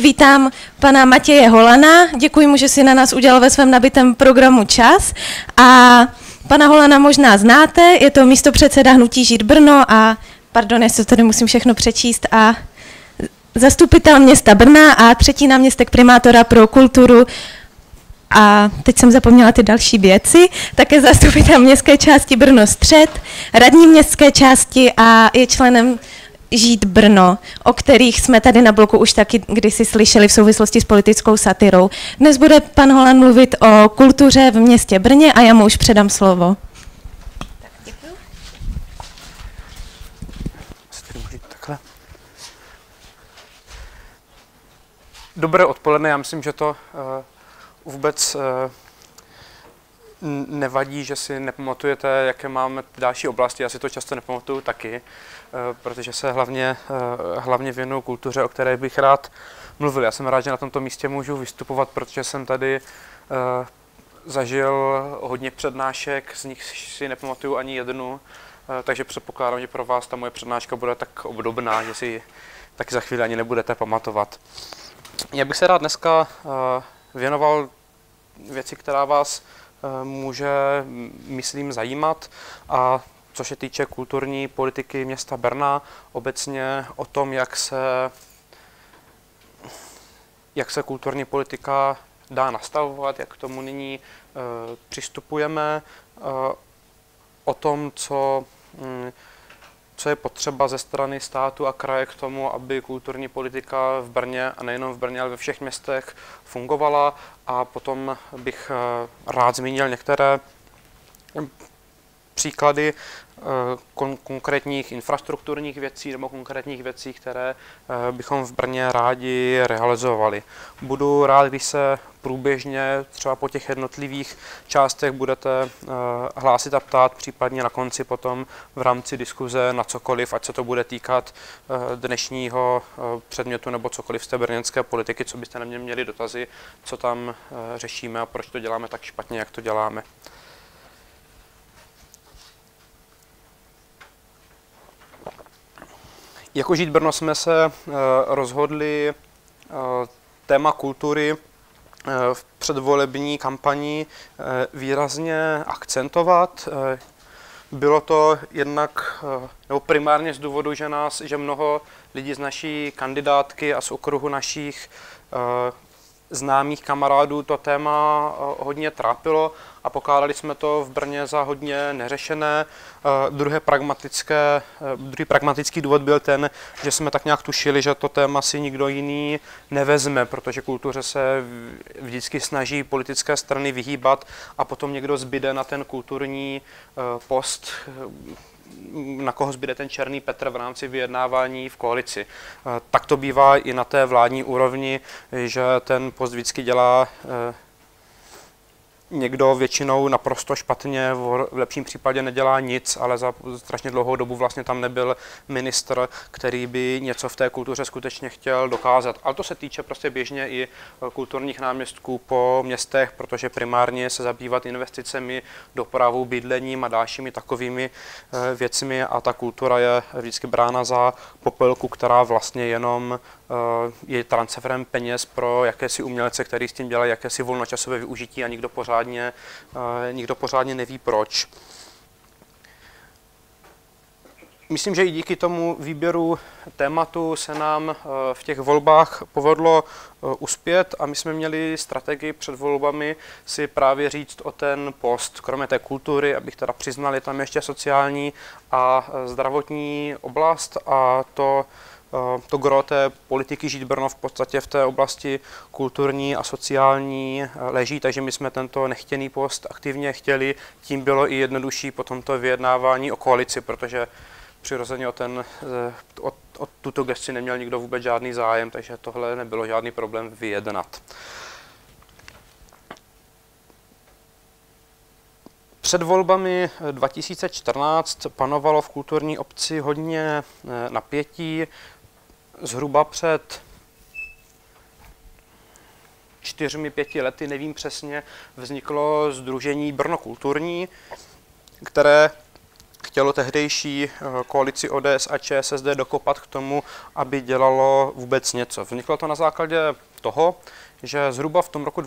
vítám pana Matěje Holana. Děkuji mu, že si na nás udělal ve svém nabitém programu čas. A pana Holana možná znáte, je to místopředseda Hnutí Žít Brno a, pardon, jestli tady musím všechno přečíst, a zastupitel města Brna a třetí náměstek primátora pro kulturu. A teď jsem zapomněla ty další věci, také zastupitel městské části Brno Střed, radní městské části a je členem Žít Brno, o kterých jsme tady na bloku už taky kdysi slyšeli v souvislosti s politickou satirou. Dnes bude pan Holan mluvit o kultuře v městě Brně a já mu už předám slovo. Tak, děkuji. Dobré odpoledne, já myslím, že to vůbec nevadí, že si nepamatujete, jaké máme další oblasti. Já si to často nepamatuju taky, protože se hlavně věnuju kultuře, o které bych rád mluvil. Já jsem rád, že na tomto místě můžu vystupovat, protože jsem tady zažil hodně přednášek, z nich si nepamatuju ani jednu, takže předpokládám, že pro vás ta moje přednáška bude tak obdobná, že si taky za chvíli ani nebudete pamatovat. Já bych se rád dneska věnoval věci, která vás může, myslím, zajímat, a co se týče kulturní politiky města Brna, obecně o tom, jak se kulturní politika dá nastavovat, jak k tomu nyní přistupujeme, o tom, co je potřeba ze strany státu a kraje k tomu, aby kulturní politika v Brně, a nejenom v Brně, ale ve všech městech fungovala. A potom bych rád zmínil některé příklady konkrétních infrastrukturních věcí nebo konkrétních věcí, které bychom v Brně rádi realizovali. Budu rád, když se průběžně třeba po těch jednotlivých částech budete hlásit a ptát, případně na konci potom v rámci diskuze na cokoliv, ať se to bude týkat dnešního předmětu nebo cokoliv z té brněnské politiky, co byste na mě měli dotazy, co tam řešíme a proč to děláme tak špatně, jak to děláme. Jako Žít Brno jsme se rozhodli téma kultury v předvolební kampani výrazně akcentovat. Bylo to jednak, nebo primárně z důvodu, že mnoho lidí z naší kandidátky a z okruhu našich známých kamarádů to téma hodně trápilo a pokládali jsme to v Brně za hodně neřešené. Druhý pragmatický důvod byl ten, že jsme tak nějak tušili, že to téma si nikdo jiný nevezme, protože kultuře se vždycky snaží politické strany vyhýbat a potom někdo zbyde na ten kulturní post, na koho zbyde ten černý Petr v rámci vyjednávání v koalici. Tak to bývá i na té vládní úrovni, že ten post vždycky dělá někdo většinou naprosto špatně, v lepším případě nedělá nic, ale za strašně dlouhou dobu vlastně tam nebyl ministr, který by něco v té kultuře skutečně chtěl dokázat. Ale to se týče prostě běžně i kulturních náměstků po městech, protože primárně se zabývat investicemi, dopravou, bydlením a dalšími takovými věcmi, a ta kultura je vždycky brána za popelku, která vlastně jenom je transferem peněz pro jakési umělce, který s tím dělají jakési volnočasové využití a nikdo pořádně neví proč. Myslím, že i díky tomu výběru tématu se nám v těch volbách povedlo uspět a my jsme měli strategii před volbami si právě říct o ten post. Kromě té kultury, abych teda přiznal, je tam ještě sociální a zdravotní oblast, a to gro té politiky Žít Brno v podstatě v té oblasti kulturní a sociální leží, takže my jsme tento nechtěný post aktivně chtěli, tím bylo i jednodušší po tomto vyjednávání o koalici, protože přirozeně o tuto gesci neměl nikdo vůbec žádný zájem, takže tohle nebylo žádný problém vyjednat. Před volbami 2014 panovalo v kulturní obci hodně napětí. Zhruba před 4-5 lety, nevím přesně, vzniklo sdružení Brno kulturní, které chtělo tehdejší koalici ODS a ČSSD dokopat k tomu, aby dělalo vůbec něco. Vzniklo to na základě toho, že zhruba v tom roku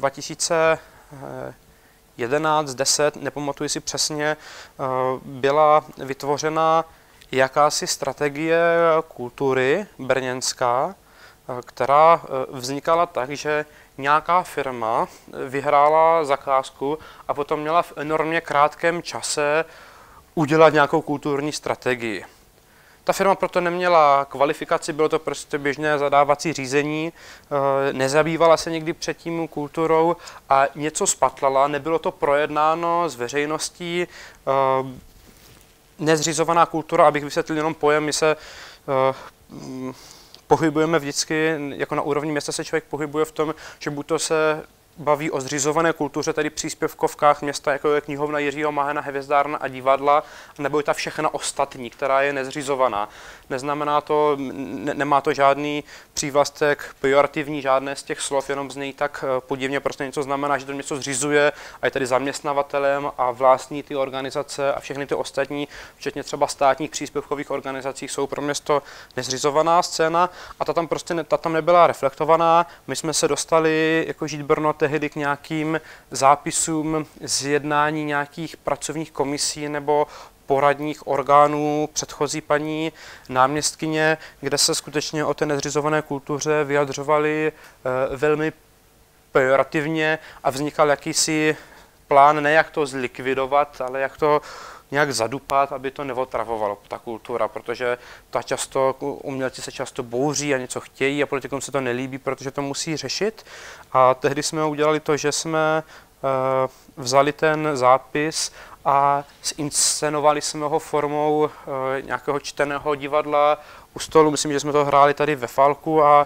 2011, 10, nepamatuji si přesně, byla vytvořena jakási strategie kultury brněnská, která vznikala tak, že nějaká firma vyhrála zakázku a potom měla v enormně krátkém čase udělat nějakou kulturní strategii. Ta firma proto neměla kvalifikaci, bylo to prostě běžné zadávací řízení, nezabývala se nikdy předtím kulturou a něco spatlala, nebylo to projednáno s veřejností. Nezřizovaná kultura, abych vysvětlil jenom pojem, my se pohybujeme vždycky, jako na úrovni města se člověk pohybuje v tom, že buď to se baví o zřizované kultuře, tedy příspěvkovkách města, jako je knihovna Jiřího Mahena, hvězdárna a divadla, nebo je ta všechna ostatní, která je nezřizovaná. Neznamená to, nemá to žádný přívlastek pejorativní, žádné z těch slov, jenom znějí tak podivně, prostě něco znamená, že to něco zřizuje a je tedy zaměstnavatelem a vlastní ty organizace a všechny ty ostatní, včetně třeba státních příspěvkových organizací, jsou pro město nezřizovaná scéna a ta tam nebyla reflektovaná. My jsme se dostali jako Žít Brno tehdy k nějakým zápisům z jednání nějakých pracovních komisí nebo poradních orgánů předchozí paní náměstkyně, kde se skutečně o té nezřizované kultuře vyjadřovali velmi pejorativně a vznikal jakýsi plán, ne jak to zlikvidovat, ale jak to nějak zadupat, aby to neotravovalo ta kultura, protože umělci se často bouří a něco chtějí a politikům se to nelíbí, protože to musí řešit. A tehdy jsme udělali to, že jsme vzali ten zápis a zinscenovali jsme ho formou nějakého čteného divadla u stolu. Myslím, že jsme to hráli tady ve Falku a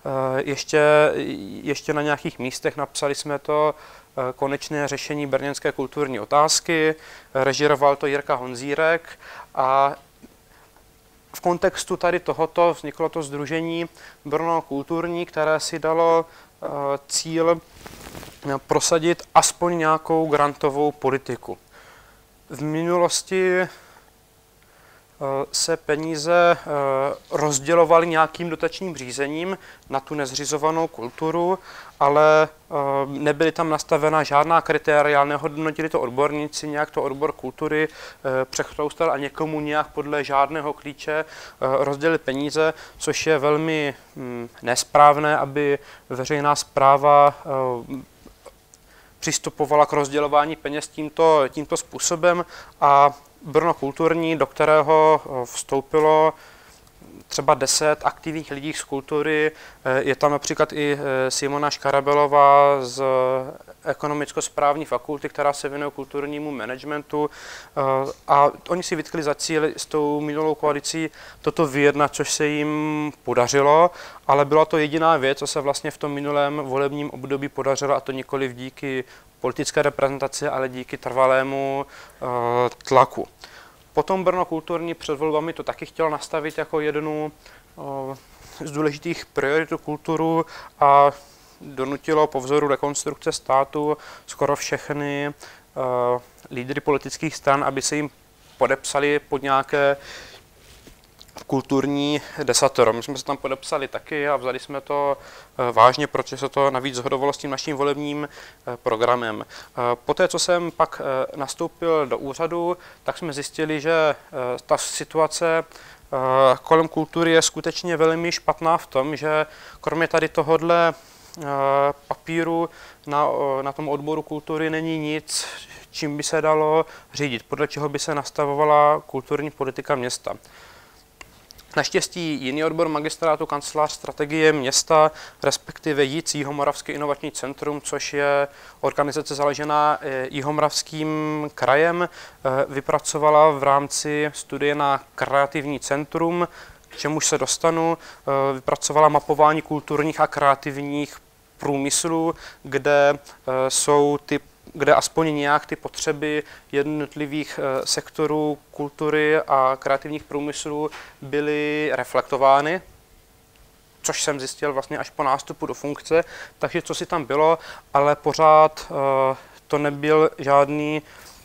ještě na nějakých místech napsali jsme to Konečné řešení brněnské kulturní otázky. Režíroval to Jirka Honzírek a v kontextu tady tohoto vzniklo to sdružení Brno kulturní, které si dalo cíl prosadit aspoň nějakou grantovou politiku. V minulosti se peníze rozdělovaly nějakým dotačním řízením na tu nezřizovanou kulturu, ale nebyly tam nastavena žádná kritéria, nehodnotili to odborníci, nějak to odbor kultury přechloustal a někomu nějak podle žádného klíče rozdělili peníze, což je velmi nesprávné, aby veřejná správa přistupovala k rozdělování peněz tímto způsobem a Brno kulturní, do kterého vstoupilo třeba 10 aktivních lidí z kultury, je tam například i Simona Škarabelová z ekonomicko-správní fakulty, která se věnuje kulturnímu managementu a oni si vytkli za cíl s tou minulou koalicí toto vyjednat, což se jim podařilo, ale byla to jediná věc, co se vlastně v tom minulém volebním období podařilo a to nikoliv díky politické reprezentaci, ale díky trvalému tlaku. Potom Brno kulturní před volbami to taky chtělo nastavit jako jednu z důležitých priorit kulturu a donutilo po vzoru rekonstrukce státu skoro všechny lídry politických stran, aby se jim podepsali pod nějaké kulturní desatero. My jsme se tam podepsali taky a vzali jsme to vážně, protože se to navíc shodovalo s tím naším volebním programem. Poté, co jsem pak nastoupil do úřadu, tak jsme zjistili, že ta situace kolem kultury je skutečně velmi špatná v tom, že kromě tady tohodle papíru na tom odboru kultury není nic, čím by se dalo řídit, podle čeho by se nastavovala kulturní politika města. Naštěstí jiný odbor magistrátu kancelář strategie města, respektive JIC, Jihomoravský inovační centrum, což je organizace založená Jihomoravským krajem, vypracovala v rámci studie na kreativní centrum, k čemuž se dostanu, vypracovala mapování kulturních a kreativních průmyslů, kde aspoň nějak ty potřeby jednotlivých sektorů kultury a kreativních průmyslů byly reflektovány, což jsem zjistil vlastně až po nástupu do funkce, takže co si tam bylo, ale pořád to nebyl žádný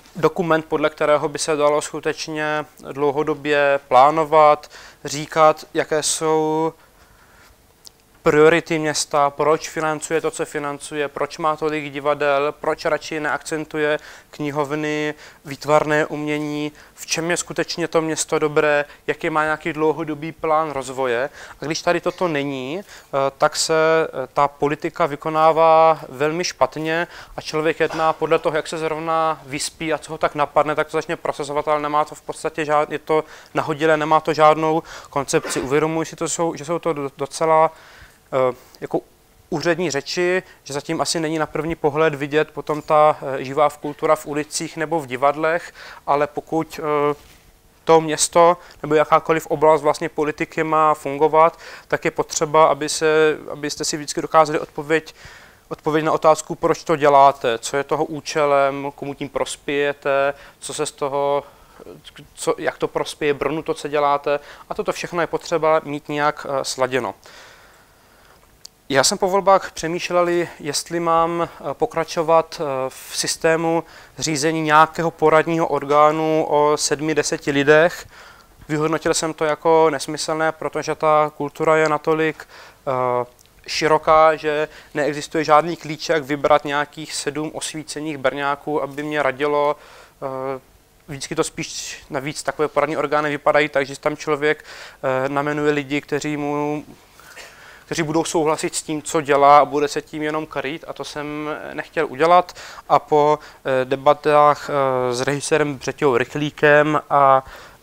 dokument, podle kterého by se dalo skutečně dlouhodobě plánovat, říkat, jaké jsou priority města, proč financuje to, co financuje, proč má tolik divadel, proč radši neakcentuje knihovny, výtvarné umění, v čem je skutečně to město dobré, jaký má nějaký dlouhodobý plán rozvoje. A když tady toto není, tak se ta politika vykonává velmi špatně a člověk jedná podle toho, jak se zrovna vyspí a co ho tak napadne, tak to začne procesovat, ale nemá to v podstatě je to nahodilé, nemá to žádnou koncepci. Uvědomuji si to, že jsou to docela jako úřední řeči, že zatím asi není na první pohled vidět potom ta živá kultura v ulicích nebo v divadlech, ale pokud to město nebo jakákoliv oblast vlastně politiky má fungovat, tak je potřeba, abyste si vždycky dokázali odpověď na otázku, proč to děláte, co je toho účelem, komu tím prospějete, co se z toho, jak to prospěje Brnu, to, co děláte, a toto všechno je potřeba mít nějak sladěno. Já jsem po volbách přemýšlel, jestli mám pokračovat v systému řízení nějakého poradního orgánu o 7-10 lidech. Vyhodnotil jsem to jako nesmyslné, protože ta kultura je natolik široká, že neexistuje žádný klíč, jak vybrat nějakých 7 osvícených Brňáků, aby mě radilo. Vždycky to spíš navíc takové poradní orgány vypadají tak, že tam člověk namenuje lidi, kteří budou souhlasit s tím, co dělá a bude se tím jenom krýt, a to jsem nechtěl udělat. A po debatách s režisérem Břeťou Rychlíkem a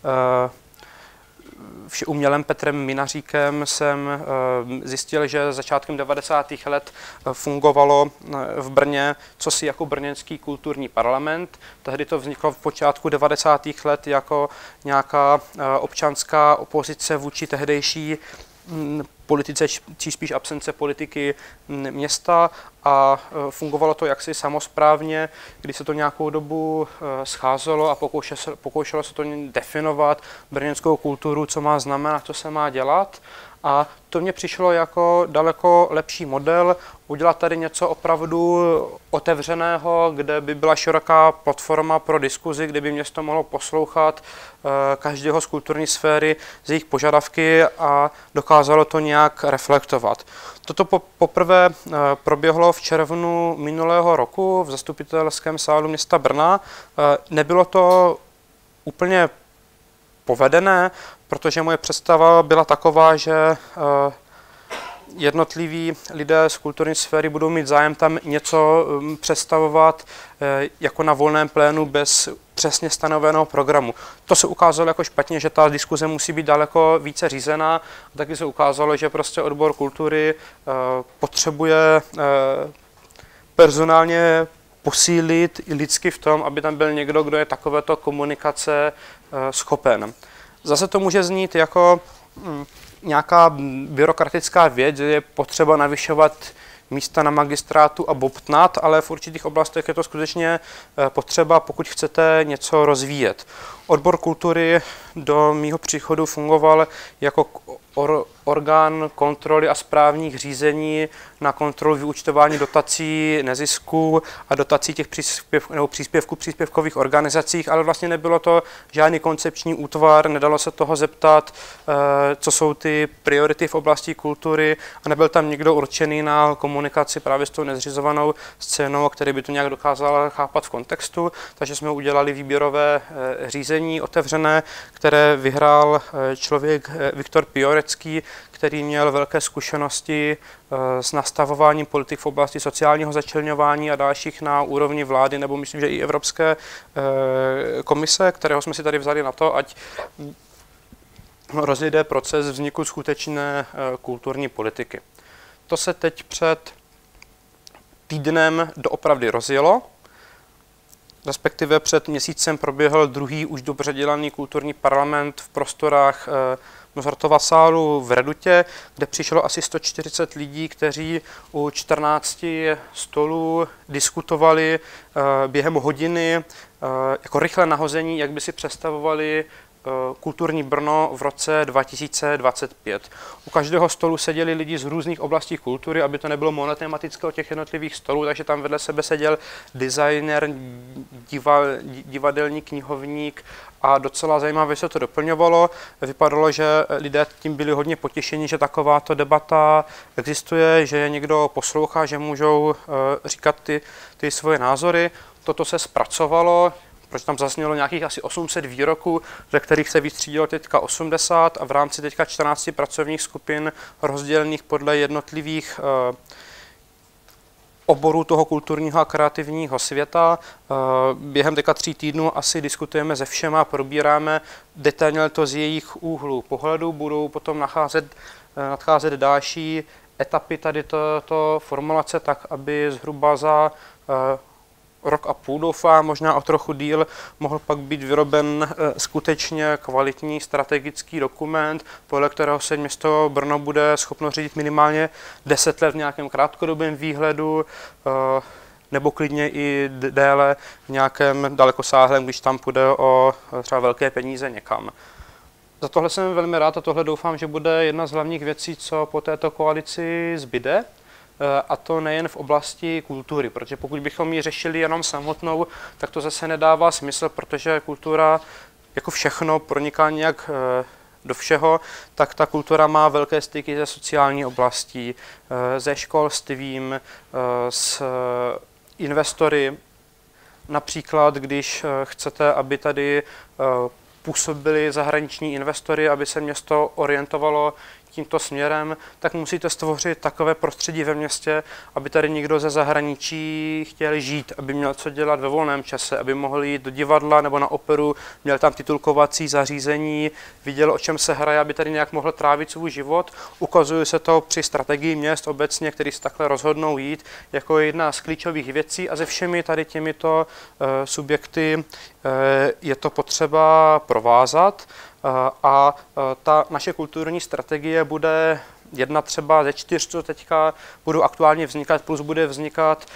všeumělem Petrem Minaříkem jsem zjistil, že začátkem 90. let fungovalo v Brně cosi jako brněnský kulturní parlament. Tehdy to vzniklo v počátku 90. let jako nějaká občanská opozice vůči tehdejší politice, či spíš absence politiky města, a fungovalo to jaksi samosprávně, kdy se to nějakou dobu scházelo a pokoušelo se to definovat brněnskou kulturu, co má znamenat, co se má dělat. A to mně přišlo jako daleko lepší model, udělat tady něco opravdu otevřeného, kde by byla široká platforma pro diskuzi, kde by město mohlo poslouchat každého z kulturní sféry, z jejich požadavky, a dokázalo to nějak reflektovat. Toto poprvé proběhlo v červnu minulého roku v zastupitelském sálu města Brna. Nebylo to úplně povedené, protože moje představa byla taková, že jednotliví lidé z kulturní sféry budou mít zájem tam něco představovat jako na volném plénu bez přesně stanoveného programu. To se ukázalo jako špatně, že ta diskuze musí být daleko více řízená. Taky se ukázalo, že prostě odbor kultury potřebuje personálně posílit i lidsky v tom, aby tam byl někdo, kdo je takovéto komunikace schopen. Zase to může znít jako nějaká byrokratická věc, že je potřeba navyšovat místa na magistrátu a bobtnat, ale v určitých oblastech je to skutečně potřeba, pokud chcete něco rozvíjet. Odbor kultury do mýho příchodu fungoval jako orgán kontroly a správních řízení na kontrolu vyúčtování dotací nezisků a dotací těch příspěvků příspěvkových organizacích, ale vlastně nebylo to žádný koncepční útvar, nedalo se toho zeptat, co jsou ty priority v oblasti kultury, a nebyl tam nikdo určený na komunikaci právě s tou nezřizovanou scénou, který by to nějak dokázal chápat v kontextu, takže jsme udělali výběrové řízení otevřené, které vyhrál člověk Viktor Piorecký, který měl velké zkušenosti s nastavováním politik v oblasti sociálního začleňování a dalších na úrovni vlády, nebo myslím, že i Evropské komise, kterého jsme si tady vzali na to, ať rozjede proces vzniku skutečné kulturní politiky. To se teď před týdnem doopravdy rozjelo, respektive před měsícem proběhl druhý už dobře dělaný kulturní parlament v prostorách Mozartova sálu v Redutě, kde přišlo asi 140 lidí, kteří u 14 stolů diskutovali během hodiny jako rychlé nahození, jak by si představovali kulturní Brno v roce 2025. U každého stolu seděli lidi z různých oblastí kultury, aby to nebylo monotematické od těch jednotlivých stolů, takže tam vedle sebe seděl designer, divadelní knihovník a docela zajímavě se to doplňovalo. Vypadalo, že lidé tím byli hodně potěšeni, že takováto debata existuje, že je někdo poslouchá, že můžou říkat ty svoje názory. Toto se zpracovalo, protože tam zaznělo nějakých asi 800 výroků, ze kterých se vystřídilo teďka 80 a v rámci teďka 14 pracovních skupin rozdělených podle jednotlivých oborů toho kulturního a kreativního světa. Během teďka 3 týdnů asi diskutujeme se všema, probíráme detailně to z jejich úhlu pohledu, budou potom nadcházet další etapy tady to formulace tak, aby zhruba za rok a půl, doufám, možná o trochu díl, mohl pak být vyroben skutečně kvalitní strategický dokument, podle kterého se město Brno bude schopno řídit minimálně 10 let v nějakém krátkodobém výhledu, nebo klidně i déle v nějakém dalekosáhlém, když tam půjde o třeba velké peníze někam. Za tohle jsem velmi rád a tohle doufám, že bude jedna z hlavních věcí, co po této koalici zbyde. A to nejen v oblasti kultury, protože pokud bychom ji řešili jenom samotnou, tak to zase nedává smysl, protože kultura jako všechno proniká nějak do všeho, tak ta kultura má velké styky ze sociální oblastí, se školstvím, s investory. Například, když chcete, aby tady působili zahraniční investory, aby se město orientovalo tímto směrem, tak musíte stvořit takové prostředí ve městě, aby tady někdo ze zahraničí chtěl žít, aby měl co dělat ve volném čase, aby mohl jít do divadla nebo na operu, měl tam titulkovací zařízení, viděl, o čem se hraje, aby tady nějak mohl trávit svůj život. Ukazuje se to při strategii měst obecně, který se takhle rozhodnou jít, jako jedna z klíčových věcí a se všemi tady těmito subjekty je to potřeba provázat. A ta naše kulturní strategie bude jedna třeba ze 4, co teďka budou aktuálně vznikat, plus bude vznikat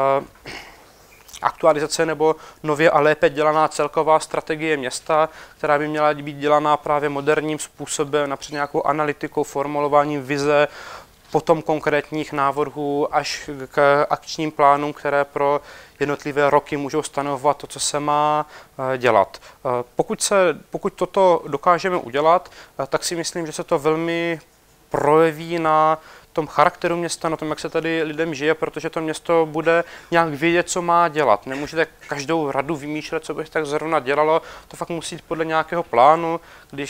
aktualizace nebo nově a lépe dělaná celková strategie města, která by měla být dělaná právě moderním způsobem, například nějakou analytikou, formulováním vize, potom konkrétních návrhů až k akčním plánům, které jednotlivé roky můžou stanovovat to, co se má dělat. Pokud toto dokážeme udělat, tak si myslím, že se to velmi projeví na tom charakteru města, na tom, jak se tady lidem žije, protože to město bude nějak vědět, co má dělat. Nemůžete každou radu vymýšlet, co by tak zrovna dělalo, to fakt musí jít podle nějakého plánu,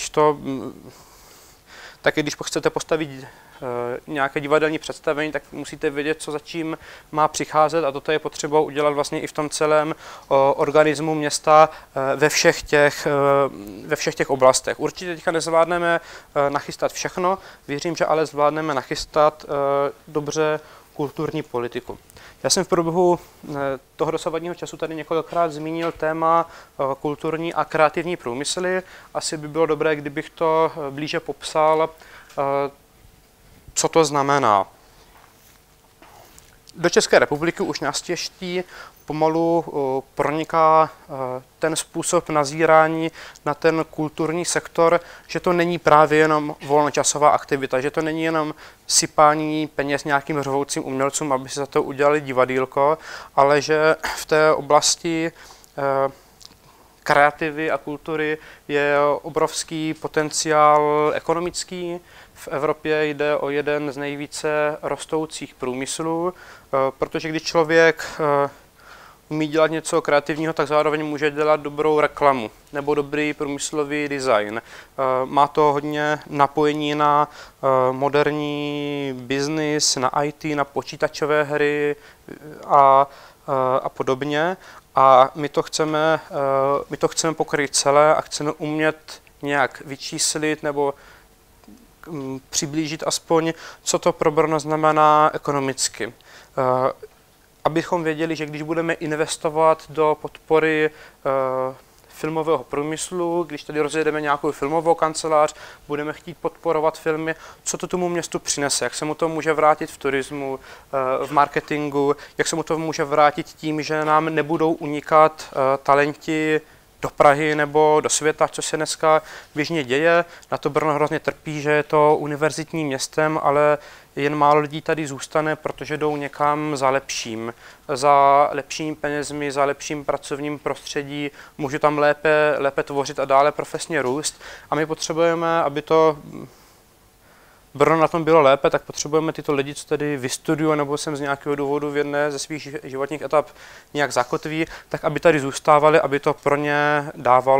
taky když chcete postavit nějaké divadelní představení, tak musíte vědět, co za čím má přicházet a toto je potřeba udělat vlastně i v tom celém organismu města ve všech těch oblastech. Určitě teďka nezvládneme nachystat všechno, věřím, že ale zvládneme nachystat dobře kulturní politiku. Já jsem v průběhu toho dosavadního času tady několikrát zmínil téma kulturní a kreativní průmysly. Asi by bylo dobré, kdybych to blíže popsal, co to znamená. Do České republiky už naštěstí pomalu proniká ten způsob nazírání na ten kulturní sektor, že to není právě jenom volnočasová aktivita, že to není jenom sypání peněz nějakým řvoucím umělcům, aby si za to udělali divadýlko, ale že v té oblasti kreativy a kultury je obrovský potenciál ekonomický. V Evropě jde o jeden z nejvíce rostoucích průmyslů, protože když člověk umí dělat něco kreativního, tak zároveň může dělat dobrou reklamu nebo dobrý průmyslový design. Má to hodně napojení na moderní biznis, na IT, na počítačové hry a podobně. A my to chceme pokryt celé a chceme umět nějak vyčíslit nebo přiblížit aspoň, co to pro Brno znamená ekonomicky. Abychom věděli, že když budeme investovat do podpory filmového průmyslu, když tady rozjedeme nějakou filmovou kancelář, budeme chtít podporovat filmy, co to tomu městu přinese, jak se mu to může vrátit v turismu, v marketingu, jak se mu to může vrátit tím, že nám nebudou unikat talenti do Prahy nebo do světa, co se dneska běžně děje. Na to Brno hrozně trpí, že je to univerzitním městem, ale jen málo lidí tady zůstane, protože jdou někam za lepšími penězmi, za lepším pracovním prostředí, můžu tam lépe tvořit a dále profesně růst. A my potřebujeme, aby to Brno na tom bylo lépe, tak potřebujeme tyto lidi, co tady vystudují nebo sem z nějakého důvodu v jedné ze svých životních etap nějak zakotví, tak aby tady zůstávali, aby to pro ně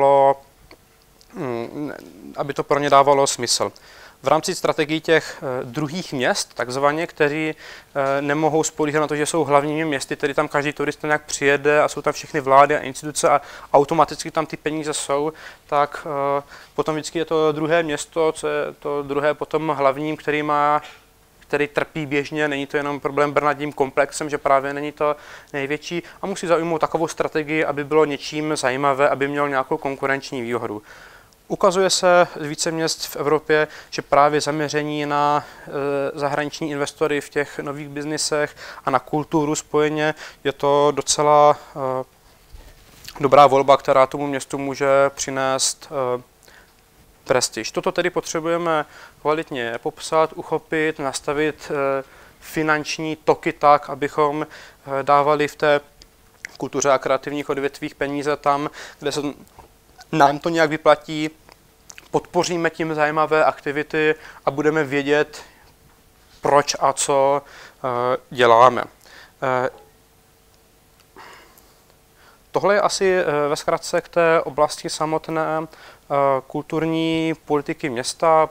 dávalo smysl. V rámci strategii těch druhých měst, takzvaně, kteří nemohou spolíhat na to, že jsou hlavními městy, tedy tam každý turista nějak přijede a jsou tam všechny vlády a instituce a automaticky tam ty peníze jsou, tak potom vždycky je to druhé město, co je to druhé potom hlavním, který trpí běžně, není to jenom problém Brna tím komplexem, že právě není to největší a musí zaujmout takovou strategii, aby bylo něčím zajímavé, aby měl nějakou konkurenční výhodu. Ukazuje se z více měst v Evropě, že právě zaměření na zahraniční investory v těch nových biznisech a na kulturu spojeně je to docela dobrá volba, která tomu městu může přinést prestiž. Toto tedy potřebujeme kvalitně popsat, uchopit, nastavit finanční toky tak, abychom dávali v té kultuře a kreativních odvětvích peníze tam, kde se nám to nějak vyplatí, podpoříme tím zajímavé aktivity a budeme vědět, proč a co děláme. Tohle je asi ve zkratce k té oblasti samotné kulturní politiky města.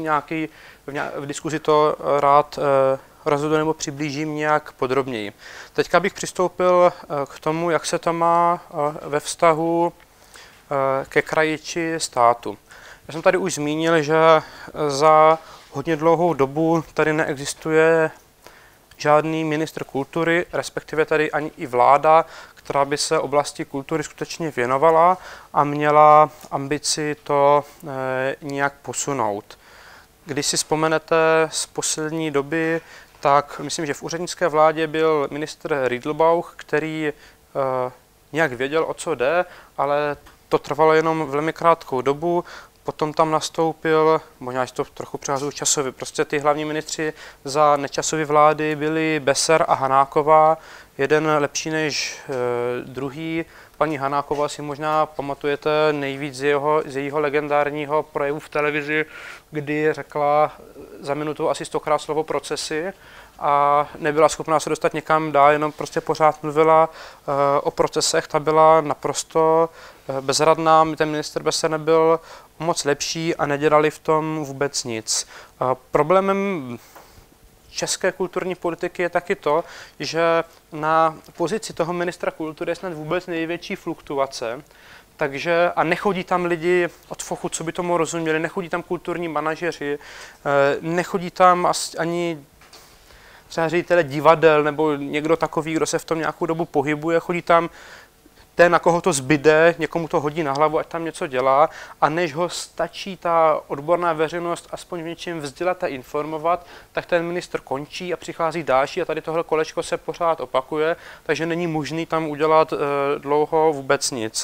V diskuzi to rád rozvedu nebo přiblížím nějak podrobněji. Teďka bych přistoupil k tomu, jak se to má ve vztahu ke kraji či státu. Já jsem tady už zmínil, že za hodně dlouhou dobu tady neexistuje žádný ministr kultury, respektive tady ani i vláda, která by se oblasti kultury skutečně věnovala a měla ambici to nějak posunout. Když si vzpomenete z poslední doby, tak myslím, že v úřednické vládě byl ministr Riedelbauch, který nějak věděl, o co jde, ale to trvalo jenom velmi krátkou dobu. Potom tam nastoupil, možná, že to trochu přehazuju časově, prostě ty hlavní ministři za Nečasovy vlády byli Besser a Hanáková, jeden lepší než druhý. Paní Hanáková si možná pamatujete nejvíc z jejího legendárního projevu v televizi, kdy řekla za minutu asi 100krát slovo procesy a nebyla schopná se dostat někam dál, jenom prostě pořád mluvila o procesech. Ta byla naprosto bezradná, ten ministr Besser nebyl moc lepší a nedělali v tom vůbec nic. Problémem české kulturní politiky je taky to, že na pozici toho ministra kultury je snad vůbec největší fluktuace, takže a nechodí tam lidi od fochu, co by tomu rozuměli, nechodí tam kulturní manažeři, nechodí tam ani třeba ředitele divadel nebo někdo takový, kdo se v tom nějakou dobu pohybuje, chodí tam ten, na koho to zbyde, někomu to hodí na hlavu, ať tam něco dělá a než ho stačí ta odborná veřejnost aspoň v něčem vzdělat a informovat, tak ten ministr končí a přichází další a tady tohle kolečko se pořád opakuje, takže není možný tam udělat dlouho vůbec nic.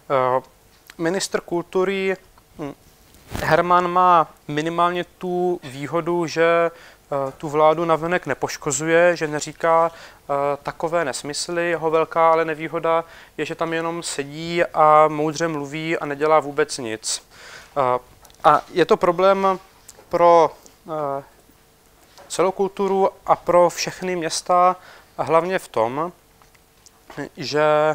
Ministr kultury Herman má minimálně tu výhodu, že tu vládu navenek nepoškozuje, že neříká takové nesmysly. Jeho velká ale nevýhoda je, že tam jenom sedí a moudře mluví a nedělá vůbec nic. A je to problém pro celou kulturu a pro všechny města, hlavně v tom, že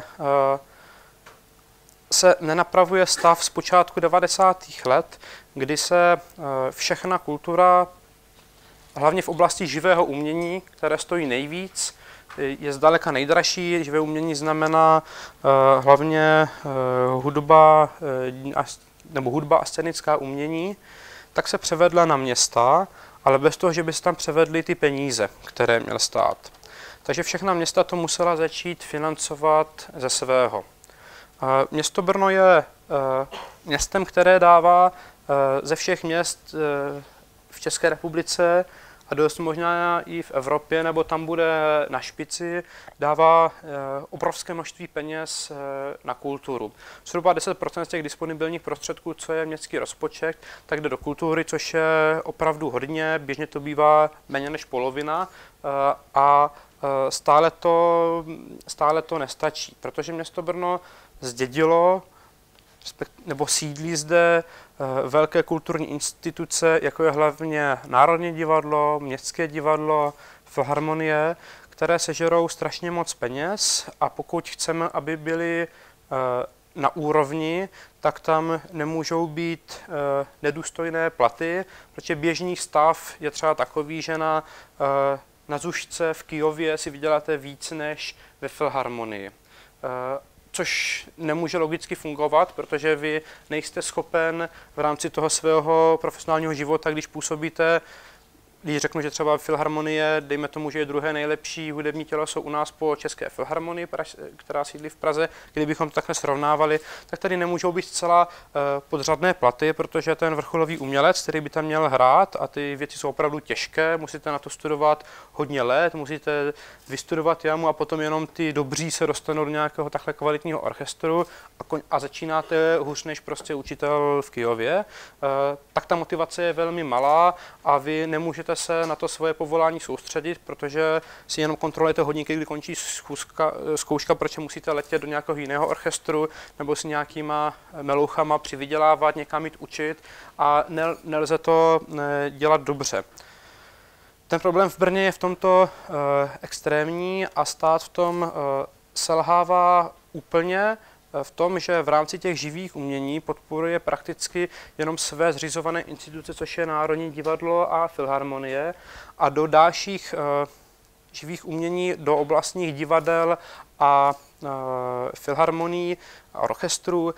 se nenapravuje stav z počátku 90. let, kdy se všechna kultura, hlavně v oblasti živého umění, které stojí nejvíc, je zdaleka nejdražší. Živé umění znamená hlavně hudba a scénická umění, tak se převedla na města, ale bez toho, že by se tam převedly ty peníze, které měl stát. Takže všechna města to musela začít financovat ze svého. Město Brno je městem, které dává ze všech měst v České republice a dost možná i v Evropě, nebo tam bude na špici, dává obrovské množství peněz na kulturu. Zhruba 10% z těch disponibilních prostředků, co je městský rozpočet, tak jde do kultury, což je opravdu hodně, běžně to bývá méně než polovina a stále to nestačí, protože město Brno zdědilo nebo sídlí zde velké kulturní instituce, jako je hlavně Národní divadlo, Městské divadlo, Filharmonie, které sežerou strašně moc peněz a pokud chceme, aby byly na úrovni, tak tam nemůžou být nedůstojné platy, protože běžný stav je třeba takový, že na Zušce v Kyjově si vyděláte víc než ve Filharmonii. Což nemůže logicky fungovat, protože vy nejste schopen v rámci toho svého profesionálního života, když působíte, když řeknu, že třeba Filharmonie, dejme tomu, že je druhé nejlepší hudební těleso u nás po České filharmonii, která sídlí v Praze, kdybychom to takhle srovnávali, tak tady nemůžou být zcela podřadné platy, protože ten vrcholový umělec, který by tam měl hrát, a ty věci jsou opravdu těžké, musíte na to studovat hodně let, musíte vystudovat jamu a potom jenom ty dobří se dostanou do nějakého takhle kvalitního orchestru a začínáte hůř než prostě učitel v Kyjově, tak ta motivace je velmi malá a vy nemůžete se na to svoje povolání soustředit, protože si jenom kontrolujete hodinky, kdy končí zkouška, protože musíte letět do nějakého jiného orchestru nebo si nějakýma melouchama přivydělávat, někam jít učit a nelze to dělat dobře. Ten problém v Brně je v tomto extrémní a stát v tom selhává úplně v tom, že v rámci těch živých umění podporuje prakticky jenom své zřizované instituce, což je Národní divadlo a Filharmonie, a do dalších živých umění, do oblastních divadel a filharmonií a orchestrů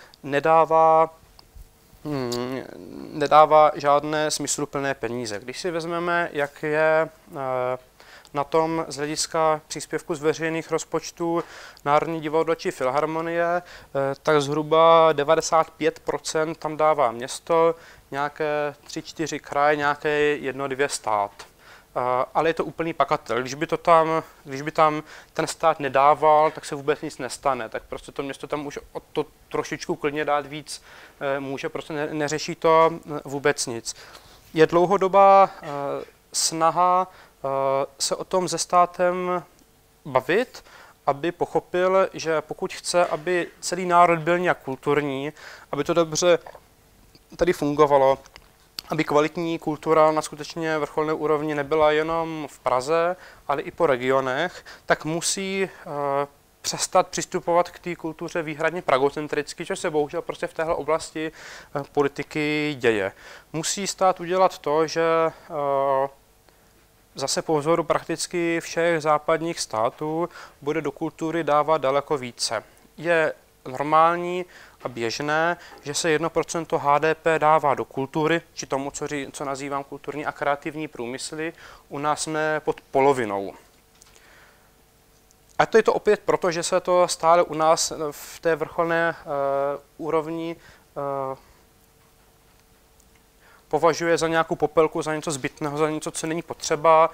nedává žádné smysluplné peníze. Když si vezmeme, jak je na tom z hlediska příspěvku z veřejných rozpočtů Národní divadlo či Filharmonie, tak zhruba 95% tam dává město, nějaké 3-4 kraje, nějaké 1-2 stát. Ale je to úplný pakatel. Když by tam ten stát nedával, tak se vůbec nic nestane. Tak prostě to město tam už o to trošičku klidně dát víc může, prostě neřeší to vůbec nic. Je dlouhodobá snaha se o tom se státem bavit, aby pochopil, že pokud chce, aby celý národ byl nějak kulturní, aby to dobře tady fungovalo, aby kvalitní kultura na skutečně vrcholné úrovni nebyla jenom v Praze, ale i po regionech, tak musí přestat přistupovat k té kultuře výhradně pragocentricky, což se bohužel prostě v téhle oblasti politiky děje. Musí stát udělat to, že zase po vzoru prakticky všech západních států bude do kultury dávat daleko více. Je normální a běžné, že se 1% HDP dává do kultury, či tomu, co nazývám kulturní a kreativní průmysly. U nás jsme pod polovinou. A to je to opět proto, že se to stále u nás v té vrcholné úrovni považuje za nějakou popelku, za něco zbytného, za něco, co není potřeba.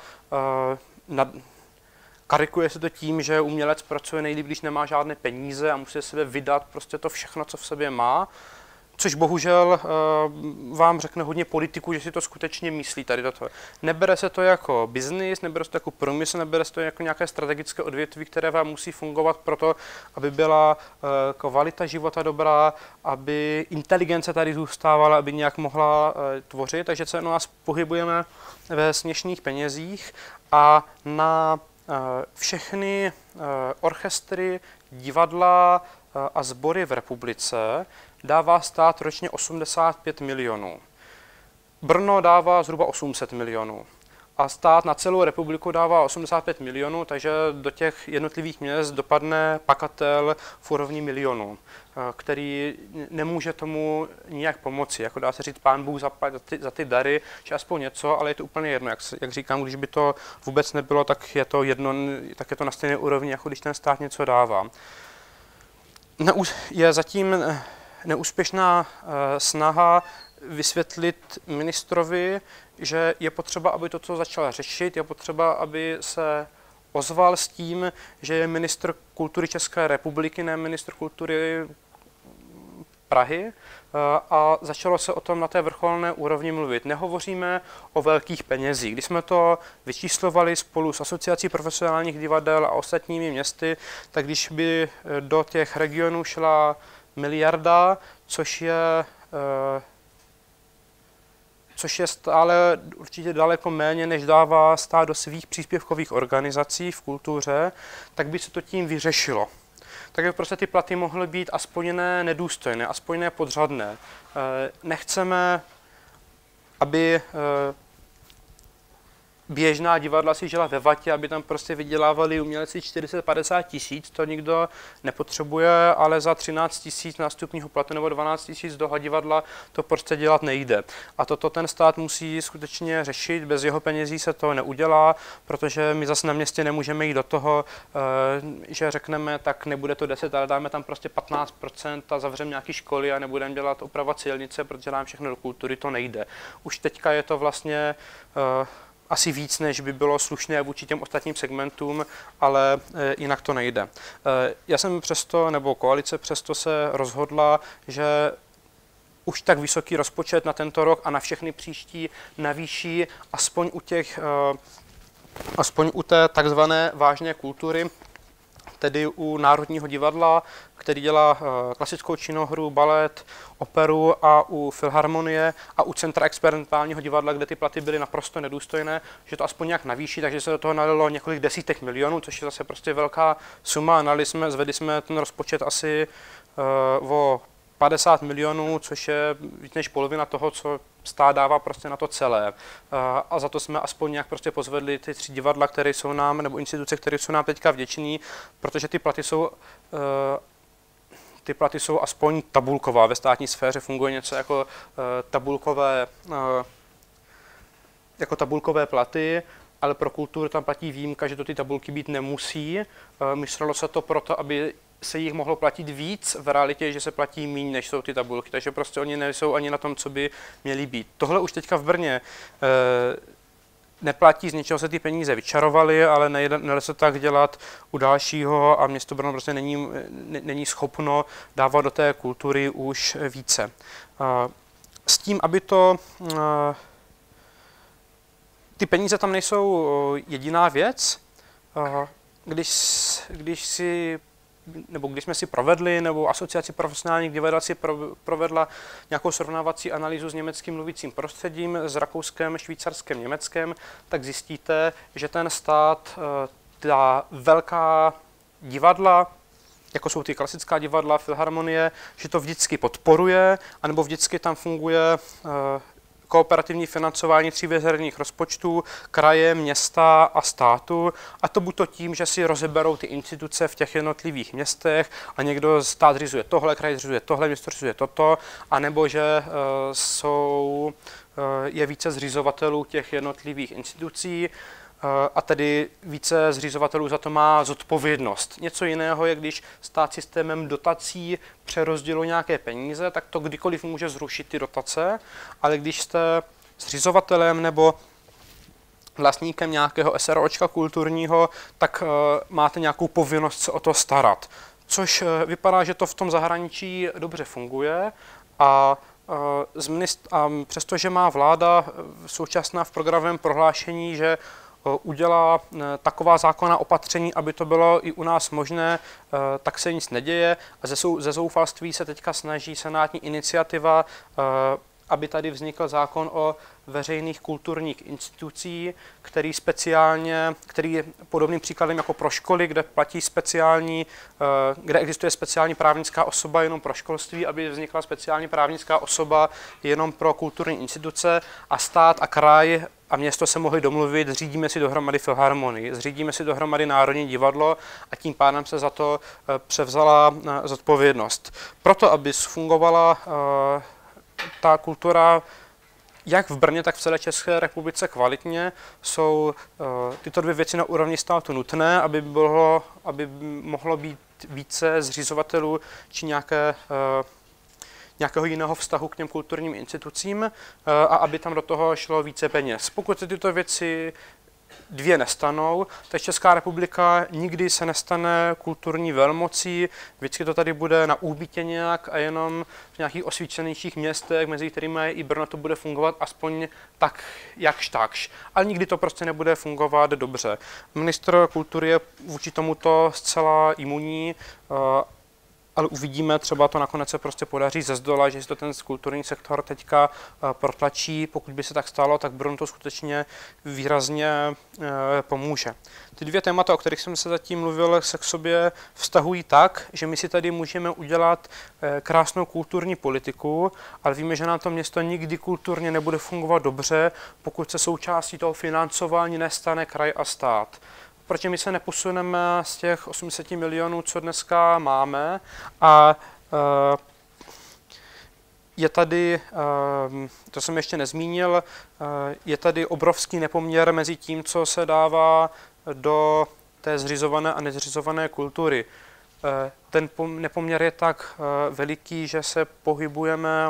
Karikuje se to tím, že umělec pracuje nejlíp, když nemá žádné peníze a musí sebe vydat prostě to všechno, co v sobě má. Což bohužel vám řekne hodně politiků, že si to skutečně myslí tady toto. Nebere se to jako biznis, nebere se to jako průmysl, nebere se to jako nějaké strategické odvětví, které vám musí fungovat proto, aby byla kvalita života dobrá, aby inteligence tady zůstávala, aby nějak mohla tvořit. Takže se u nás pohybujeme ve směšných penězích a na všechny orchestry, divadla a sbory v republice dává stát ročně 85 milionů. Brno dává zhruba 800 milionů. A stát na celou republiku dává 85 milionů, takže do těch jednotlivých měst dopadne pakatel v úrovni milionů, který nemůže tomu nijak pomoci. Jako dá se říct, Pán Bůh zaplať za ty dary, či aspoň něco, ale je to úplně jedno. Jak říkám, když by to vůbec nebylo, tak je to jedno, tak je to na stejné úrovni, jako když ten stát něco dává. Je zatím neúspěšná snaha vysvětlit ministrovi, že je potřeba, aby toto začal řešit, je potřeba, aby se ozval s tím, že je ministr kultury České republiky, ne ministr kultury Prahy, a začalo se o tom na té vrcholné úrovni mluvit. Nehovoříme o velkých penězích. Když jsme to vyčíslovali spolu s Asociací profesionálních divadel a ostatními městy, tak když by do těch regionů šla miliarda, což je stále určitě daleko méně, než dává stát do svých příspěvkových organizací v kultuře, tak by se to tím vyřešilo. Tak by prostě ty platy mohly být aspoň ne nedůstojné, aspoň ne podřadné. Nechceme, aby běžná divadla si žila ve vatě, aby tam prostě vydělávali umělci 40-50 tisíc, to nikdo nepotřebuje, ale za 13 tisíc nástupního platu nebo 12 tisíc do divadla to prostě dělat nejde. A toto ten stát musí skutečně řešit, bez jeho penězí se to neudělá, protože my zase na městě nemůžeme jít do toho, že řekneme, tak nebude to 10, ale dáme tam prostě 15% a zavřeme nějaké školy a nebudeme dělat opravovat silnice, protože dáme všechno do kultury, to nejde. Už teďka je to vlastně asi víc, než by bylo slušné vůči těm ostatním segmentům, ale jinak to nejde. Já jsem přesto, nebo koalice přesto se rozhodla, že už tak vysoký rozpočet na tento rok a na všechny příští navýší aspoň u té takzvané vážné kultury, tedy u Národního divadla, který dělá klasickou činohru, balet, operu, a u Filharmonie a u Centra experimentálního divadla, kde ty platy byly naprosto nedůstojné, že to aspoň nějak navýší, takže se do toho nalilo několik desítek milionů, což je zase prostě velká suma. Zvedli jsme ten rozpočet asi o 50 milionů, což je víc než polovina toho, co stát dává prostě na to celé. A za to jsme aspoň nějak prostě pozvedli ty 3 divadla, které jsou nám, nebo instituce, které jsou nám teďka vděční, protože ty platy jsou aspoň tabulková. Ve státní sféře funguje něco jako tabulkové platy, ale pro kulturu tam platí výjimka, že to ty tabulky být nemusí. Myslelo se to proto, aby se jich mohlo platit víc, v realitě, že se platí míň, než jsou ty tabulky, takže prostě oni nejsou ani na tom, co by měli být. Tohle už teďka v Brně neplatí, z něčeho se ty peníze vyčarovaly, ale nejde se tak dělat u dalšího a město Brno prostě není schopno dávat do té kultury už více. S tím, aby ty peníze tam nejsou jediná věc, když jsme si provedli, nebo Asociace profesionálních divadel si provedla nějakou srovnávací analýzu s německým mluvícím prostředím, s Rakouskem, Švýcarskem, Německem, tak zjistíte, že ten stát, ta velká divadla, jako jsou ty klasická divadla, Filharmonie, že to vždycky podporuje, anebo vždycky tam funguje kooperativní financování 3 veřejných rozpočtů, kraje, města a státu, a to buď to tím, že si rozeberou ty instituce v těch jednotlivých městech a někdo stát zřizuje tohle, kraj zřizuje tohle, město zřizuje toto, anebo že je více zřizovatelů těch jednotlivých institucí, a tedy více zřizovatelů za to má zodpovědnost. Něco jiného je, když stát systémem dotací přerozděluje nějaké peníze, tak to kdykoliv může zrušit ty dotace, ale když jste zřizovatelem nebo vlastníkem nějakého SROčka kulturního, tak máte nějakou povinnost se o to starat. Což vypadá, že to v tom zahraničí dobře funguje, a přestože má vláda současná v programovém prohlášení, že udělá taková zákonná opatření, aby to bylo i u nás možné, tak se nic neděje a ze zoufalství se teďka snaží senátní iniciativa, aby tady vznikl zákon o veřejných kulturních institucí, který je podobným příkladem jako pro školy, kde existuje speciální právnická osoba jenom pro školství, aby vznikla speciální právnická osoba jenom pro kulturní instituce, a stát a kraj a město se mohli domluvit, zřídíme si dohromady Filharmonii, zřídíme si dohromady Národní divadlo, a tím pádem se za to převzala zodpovědnost. Proto, aby fungovala ta kultura jak v Brně, tak v celé České republice kvalitně, jsou tyto 2 věci na úrovni státu nutné, aby mohlo být více zřizovatelů či nějakého jiného vztahu k těm kulturním institucím a aby tam do toho šlo více peněz. Pokud se tyto věci dvě nestanou, tak Česká republika nikdy se nestane kulturní velmocí, vždycky to tady bude na úbytě nějak a jenom v nějakých osvícenějších městech, mezi kterými je i Brno, to bude fungovat aspoň tak jakž takž. Ale nikdy to prostě nebude fungovat dobře. Ministr kultury je vůči tomuto zcela imunní, ale uvidíme, třeba to nakonec se prostě podaří ze zdola, že si to ten kulturní sektor teďka protlačí. Pokud by se tak stalo, tak Brno to skutečně výrazně pomůže. Ty dvě témata, o kterých jsem se zatím mluvil, se k sobě vztahují tak, že my si tady můžeme udělat krásnou kulturní politiku, ale víme, že nám to město nikdy kulturně nebude fungovat dobře, pokud se součástí toho financování nestane kraj a stát. Protože my se neposuneme z těch 800 milionů, co dneska máme, a je tady, to jsem ještě nezmínil, je tady obrovský nepoměr mezi tím, co se dává do té zřizované a nezřizované kultury. Ten nepoměr je tak veliký, že se pohybujeme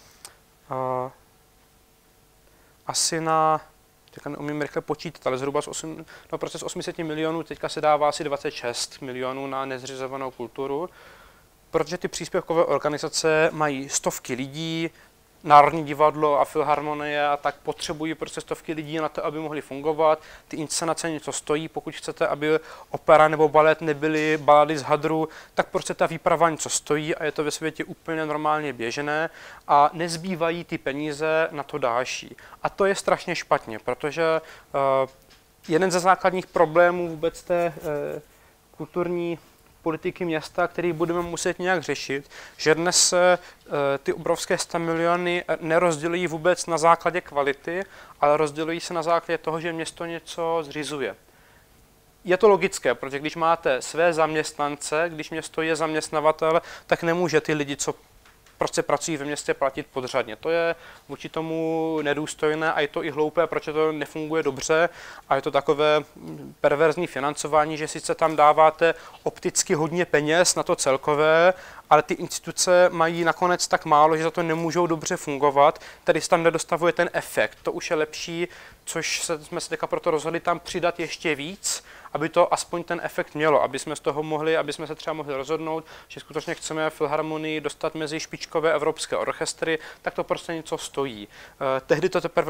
asi na, teďka neumím rychle počítat, ale zhruba z 800 milionů teďka se dává asi 26 milionů na nezřizovanou kulturu, protože ty příspěvkové organizace mají stovky lidí, Národní divadlo a filharmonie a tak potřebují prostě stovky lidí na to, aby mohli fungovat. Ty inscenace něco stojí, pokud chcete, aby opera nebo balet nebyly balady z hadru, tak prostě ta výprava něco stojí a je to ve světě úplně normálně běžné a nezbývají ty peníze na to další. A to je strašně špatně, protože jeden ze základních problémů vůbec té kulturní politiky města, který budeme muset nějak řešit, že dnes se ty obrovské 100 miliony nerozdělují vůbec na základě kvality, ale rozdělují se na základě toho, že město něco zřizuje. Je to logické, protože když máte své zaměstnance, když město je zaměstnavatel, tak nemůže ty lidi, co prostě pracují ve městě, platit podřadně. To je vůči tomu nedůstojné a je to i hloupé, protože to nefunguje dobře a je to takové perverzní financování, že sice tam dáváte opticky hodně peněz na to celkové, ale ty instituce mají nakonec tak málo, že za to nemůžou dobře fungovat, tedy se tam nedostavuje ten efekt. To už je lepší, což jsme se teďka proto rozhodli tam přidat ještě víc, aby to aspoň ten efekt mělo, aby jsme z toho mohli, aby jsme se třeba mohli rozhodnout, že skutečně chceme filharmonii dostat mezi špičkové evropské orchestry, tak to prostě něco stojí. Tehdy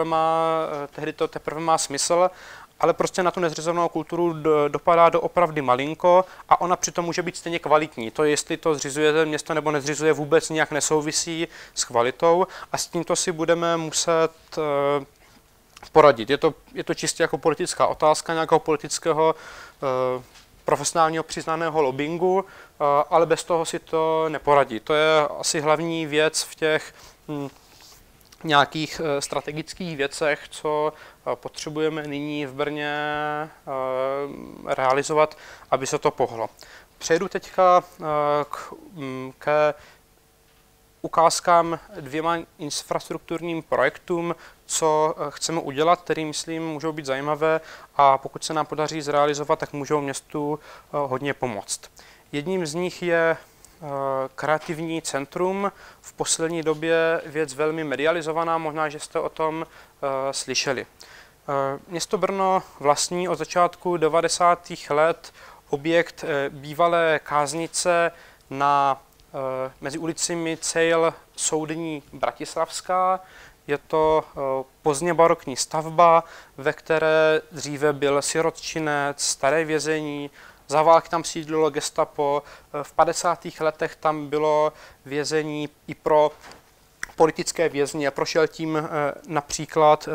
to teprve má smysl, ale prostě na tu nezřizovanou kulturu dopadá doopravdy malinko a ona přitom může být stejně kvalitní. To, jestli to zřizuje město nebo nezřizuje, vůbec nějak nesouvisí s kvalitou a s tímto si budeme muset poradit. Je to čistě jako politická otázka nějakého politického profesionálního přiznaného lobbingu, ale bez toho si to neporadí. To je asi hlavní věc v těch nějakých strategických věcech, co potřebujeme nyní v Brně realizovat, aby se to pohlo. Přejdu teďka k ukázkám dvěma infrastrukturním projektům, co chceme udělat, které, myslím, můžou být zajímavé a pokud se nám podaří zrealizovat, tak můžou městu hodně pomoct. Jedním z nich je kreativní centrum, v poslední době věc velmi medializovaná, možná, že jste o tom slyšeli. Město Brno vlastní od začátku 90. let objekt bývalé káznice mezi ulicemi Cejl, Soudní, Bratislavská. Je to pozdně barokní stavba, ve které dříve byl sirotčinec, staré vězení, za války tam sídlilo gestapo, v 50. letech tam bylo vězení i pro politické vězně. Prošel tím například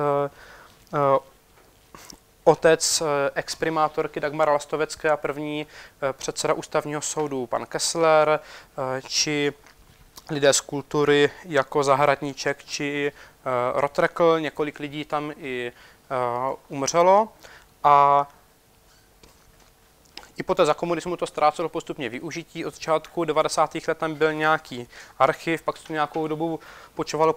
otec exprimátorky Dagmara Lastovecké a první předseda ústavního soudu pan Kessler, či lidé z kultury jako Zahradníček či Rotrekl. Několik lidí tam i umřelo a i poté za komunismu to ztrácelo postupně využití. Od začátku 90. let tam byl nějaký archiv, pak se to nějakou dobu počovalo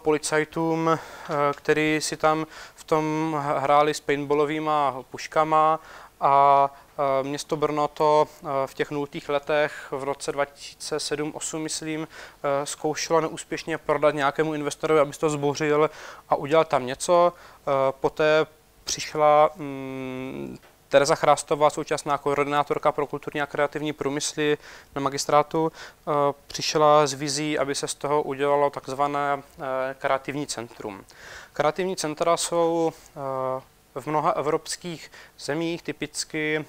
policajtům, kteří si tam v tom hráli s paintballovýma puškama a město Brno to v těch 0. letech v roce 2007-2008, myslím, zkoušelo neúspěšně prodat nějakému investorovi, aby to zbořil a udělal tam něco. Poté přišla Tereza Chrástová, současná koordinátorka pro kulturní a kreativní průmysly na magistrátu, přišla s vizí, aby se z toho udělalo takzvané kreativní centrum. Kreativní centra jsou v mnoha evropských zemích, typicky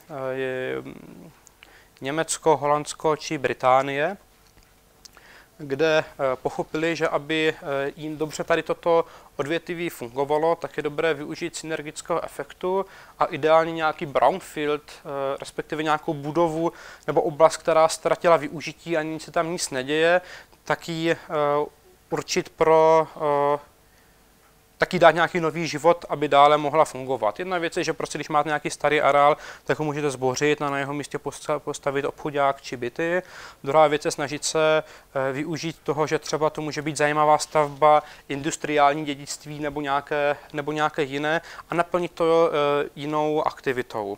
Německo, Holandsko či Británie, kde pochopili, že aby jim dobře tady toto odvětví fungovalo, tak je dobré využít synergického efektu a ideálně nějaký brownfield, respektive nějakou budovu nebo oblast, která ztratila využití a ani se tam nic neděje, tak ji určit pro taky dát nějaký nový život, aby dále mohla fungovat. Jedna věc je, že prostě když máte nějaký starý areál, tak ho můžete zbořit a na jeho místě postavit obchodák či byty. Druhá věc je snažit se využít toho, že třeba to může být zajímavá stavba, industriální dědictví nebo nějaké jiné a naplnit to jinou aktivitou.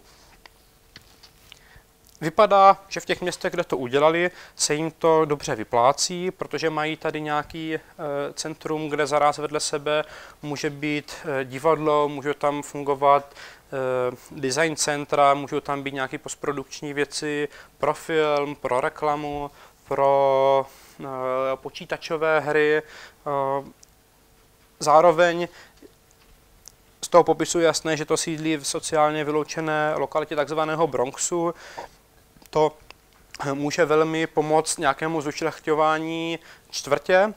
Vypadá, že v těch městech, kde to udělali, se jim to dobře vyplácí, protože mají tady nějaký centrum, kde zaraz vedle sebe může být divadlo, můžou tam fungovat design centra, můžou tam být nějaké postprodukční věci pro film, pro reklamu, pro počítačové hry. Zároveň z toho popisu je jasné, že to sídlí v sociálně vyloučené lokalitě takzvaného Bronxu. To může velmi pomoct nějakému zušlechťování čtvrtě.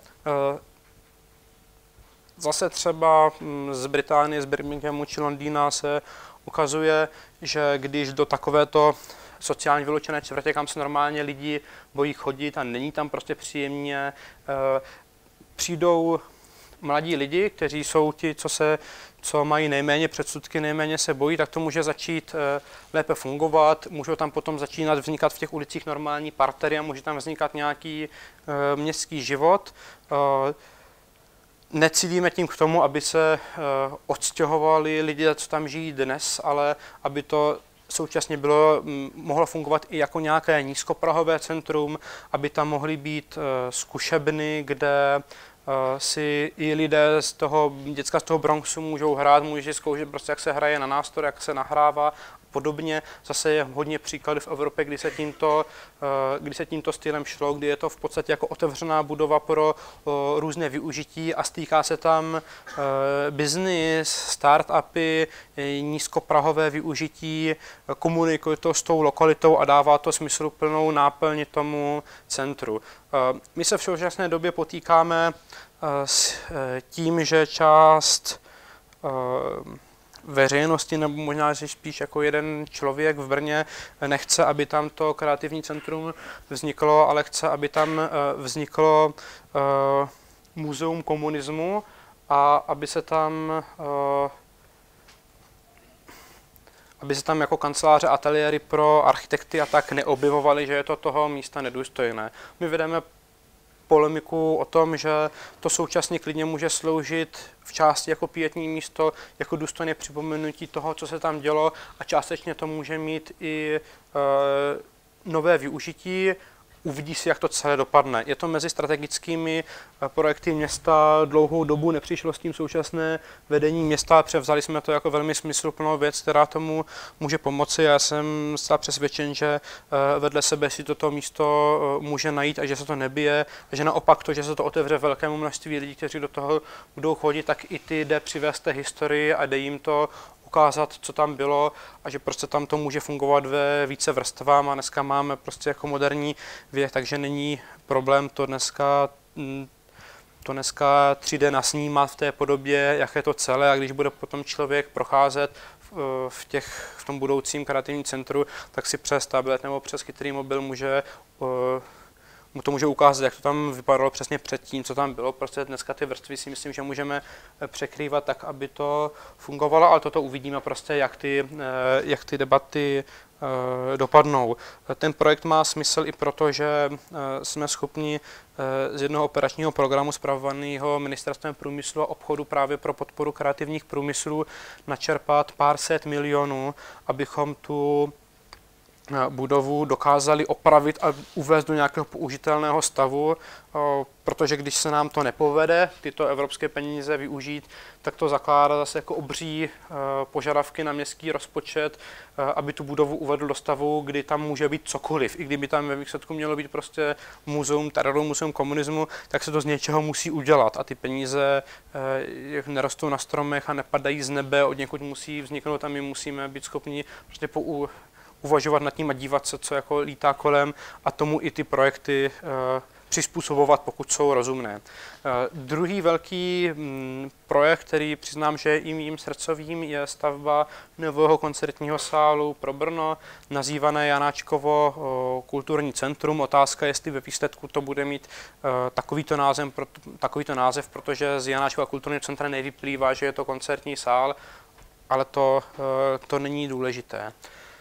Zase třeba z Británie, z Birminghamu či Londýna se ukazuje, že když do takovéto sociálně vyloučené čtvrtě, kam se normálně lidi bojí chodit a není tam prostě příjemně, přijdou mladí lidi, kteří jsou ti, co mají nejméně předsudky, nejméně se bojí, tak to může začít lépe fungovat, můžou tam potom začínat vznikat v těch ulicích normální partery a může tam vznikat nějaký městský život. Necílíme tím k tomu, aby se odstěhovali lidi, co tam žijí dnes, ale aby to současně mohlo fungovat i jako nějaké nízkoprahové centrum, aby tam mohly být zkušebny, kde si i lidé děcka z toho Bronxu můžou hrát, můžou zkoušet prostě, jak se hraje na nástroj, jak se nahrává podobně. Zase je hodně příkladů v Evropě, kdy se tímto stylem šlo, kdy je to v podstatě jako otevřená budova pro různé využití a stýká se tam biznis, startupy, nízkoprahové využití, komunikuje to s tou lokalitou a dává to smysluplnou náplň tomu centru. My se v současné době potýkáme s tím, že část veřejnosti, nebo možná spíš jako jeden člověk v Brně nechce, aby tam to kreativní centrum vzniklo, ale chce, aby tam vzniklo muzeum komunismu a aby se tam jako kanceláře, ateliéry pro architekty a tak neobjevovaly, že je to toho místa nedůstojné. My vedeme polemiku o tom, že to současně klidně může sloužit v části jako pietní místo, jako důstojné připomenutí toho, co se tam dělo a částečně to může mít i nové využití. Uvidí si, jak to celé dopadne. Je to mezi strategickými projekty města dlouhou dobu, nepřišlo s tím současné vedení města, převzali jsme to jako velmi smysluplnou věc, která tomu může pomoci. Já jsem zcela přesvědčen, že vedle sebe si toto místo může najít a že se to nebije, že naopak to, že se to otevře velkému množství lidí, kteří do toho budou chodit, tak i ty jde přivést té historii a jde jim to ukázat, co tam bylo a že prostě tam to může fungovat ve více vrstvách a dneska máme prostě jako moderní věk, takže není problém to dneska 3D nasnímat v té podobě, jak je to celé a když bude potom člověk procházet v tom budoucím kreativním centru, tak si přes tablet nebo přes chytrý mobil mu to může ukázat, jak to tam vypadalo přesně předtím, co tam bylo. Prostě dneska ty vrstvy si myslím, že můžeme překrývat tak, aby to fungovalo, ale toto uvidíme prostě, jak ty debaty dopadnou. Ten projekt má smysl i proto, že jsme schopni z jednoho operačního programu spravovaného Ministerstvem průmyslu a obchodu právě pro podporu kreativních průmyslů načerpat pár set milionů, abychom tu budovu dokázali opravit a uvést do nějakého použitelného stavu, protože když se nám to nepovede, tyto evropské peníze využít, tak to zakládá zase jako obří požadavky na městský rozpočet, aby tu budovu uvedl do stavu, kdy tam může být cokoliv. I kdyby tam ve výsledku mělo být prostě muzeum teroru, muzeum komunismu, tak se to z něčeho musí udělat a ty peníze nerostou na stromech a nepadají z nebe, od někud musí vzniknout a my musíme být schopni prostě uvažovat nad tím a dívat se, co jako lítá kolem a tomu i ty projekty přizpůsobovat, pokud jsou rozumné. Druhý velký projekt, který přiznám, že je i mým srdcovým, je stavba nového koncertního sálu pro Brno, nazývané Janáčkovo kulturní centrum. Otázka, jestli ve výsledku to bude mít takovýto název, protože z Janáčkova kulturního centra nevyplývá, že je to koncertní sál, ale to není důležité.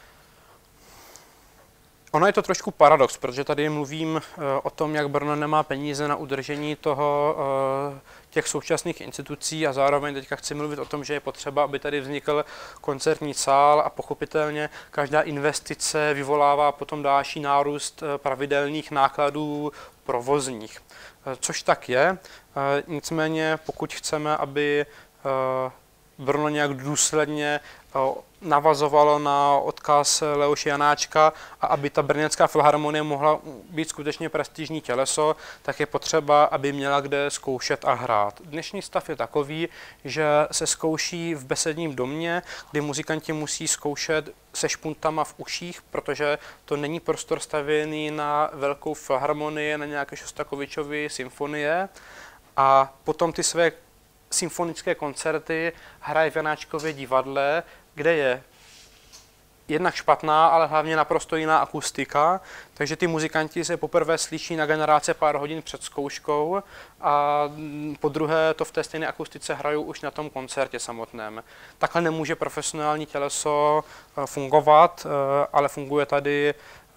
Ono je to trošku paradox, protože tady mluvím o tom, jak Brno nemá peníze na udržení těch současných institucí a zároveň teďka chci mluvit o tom, že je potřeba, aby tady vznikl koncertní sál a pochopitelně každá investice vyvolává potom další nárůst pravidelných nákladů provozních. Což tak je, nicméně pokud chceme, aby Brno nějak důsledně navazovalo na odkaz Leoše Janáčka a aby ta brněnská filharmonie mohla být skutečně prestižní těleso, tak je potřeba, aby měla kde zkoušet a hrát. Dnešní stav je takový, že se zkouší v besedním domě, kdy muzikanti musí zkoušet se špuntama v uších, protože to není prostor stavěný na velkou filharmonii, na nějaké Šostakovičovy symfonie a potom ty své symfonické koncerty hraje v Janáčkově divadle, kde je jednak špatná, ale hlavně naprosto jiná akustika, takže ty muzikanti se poprvé slyší na generace pár hodin před zkouškou a po druhé to v té stejné akustice hrajou už na tom koncertě samotném. Takhle nemůže profesionální těleso fungovat, ale funguje tady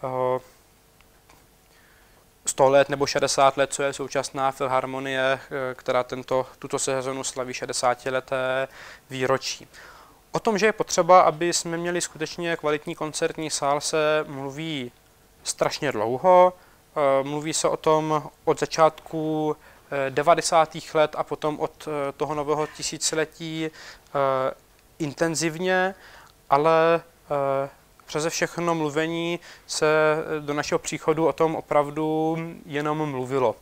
100 let nebo 60 let, co je současná filharmonie, která tuto sezonu slaví 60leté výročí. O tom, že je potřeba, aby jsme měli skutečně kvalitní koncertní sál, se mluví strašně dlouho. Mluví se o tom od začátku 90. let a potom od toho nového tisíciletí intenzivně, ale přeze všechno mluvení se do našeho příchodu o tom opravdu jenom mluvilo.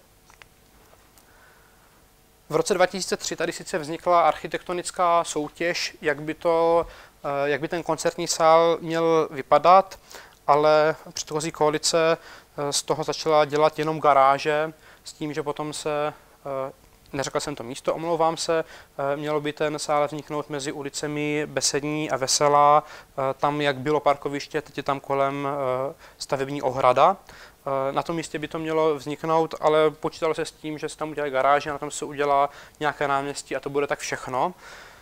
V roce 2003 tady sice vznikla architektonická soutěž, jak by ten koncertní sál měl vypadat, ale předchozí koalice z toho začala dělat jenom garáže, s tím, že potom se, neřekl jsem to místo, omlouvám se, mělo by ten sál vzniknout mezi ulicemi Besední a Veselá, tam, jak bylo parkoviště, teď je tam kolem stavební ohrada. Na tom místě by to mělo vzniknout, ale počítalo se s tím, že se tam udělají garáže, na tom se udělá nějaké náměstí a to bude tak všechno.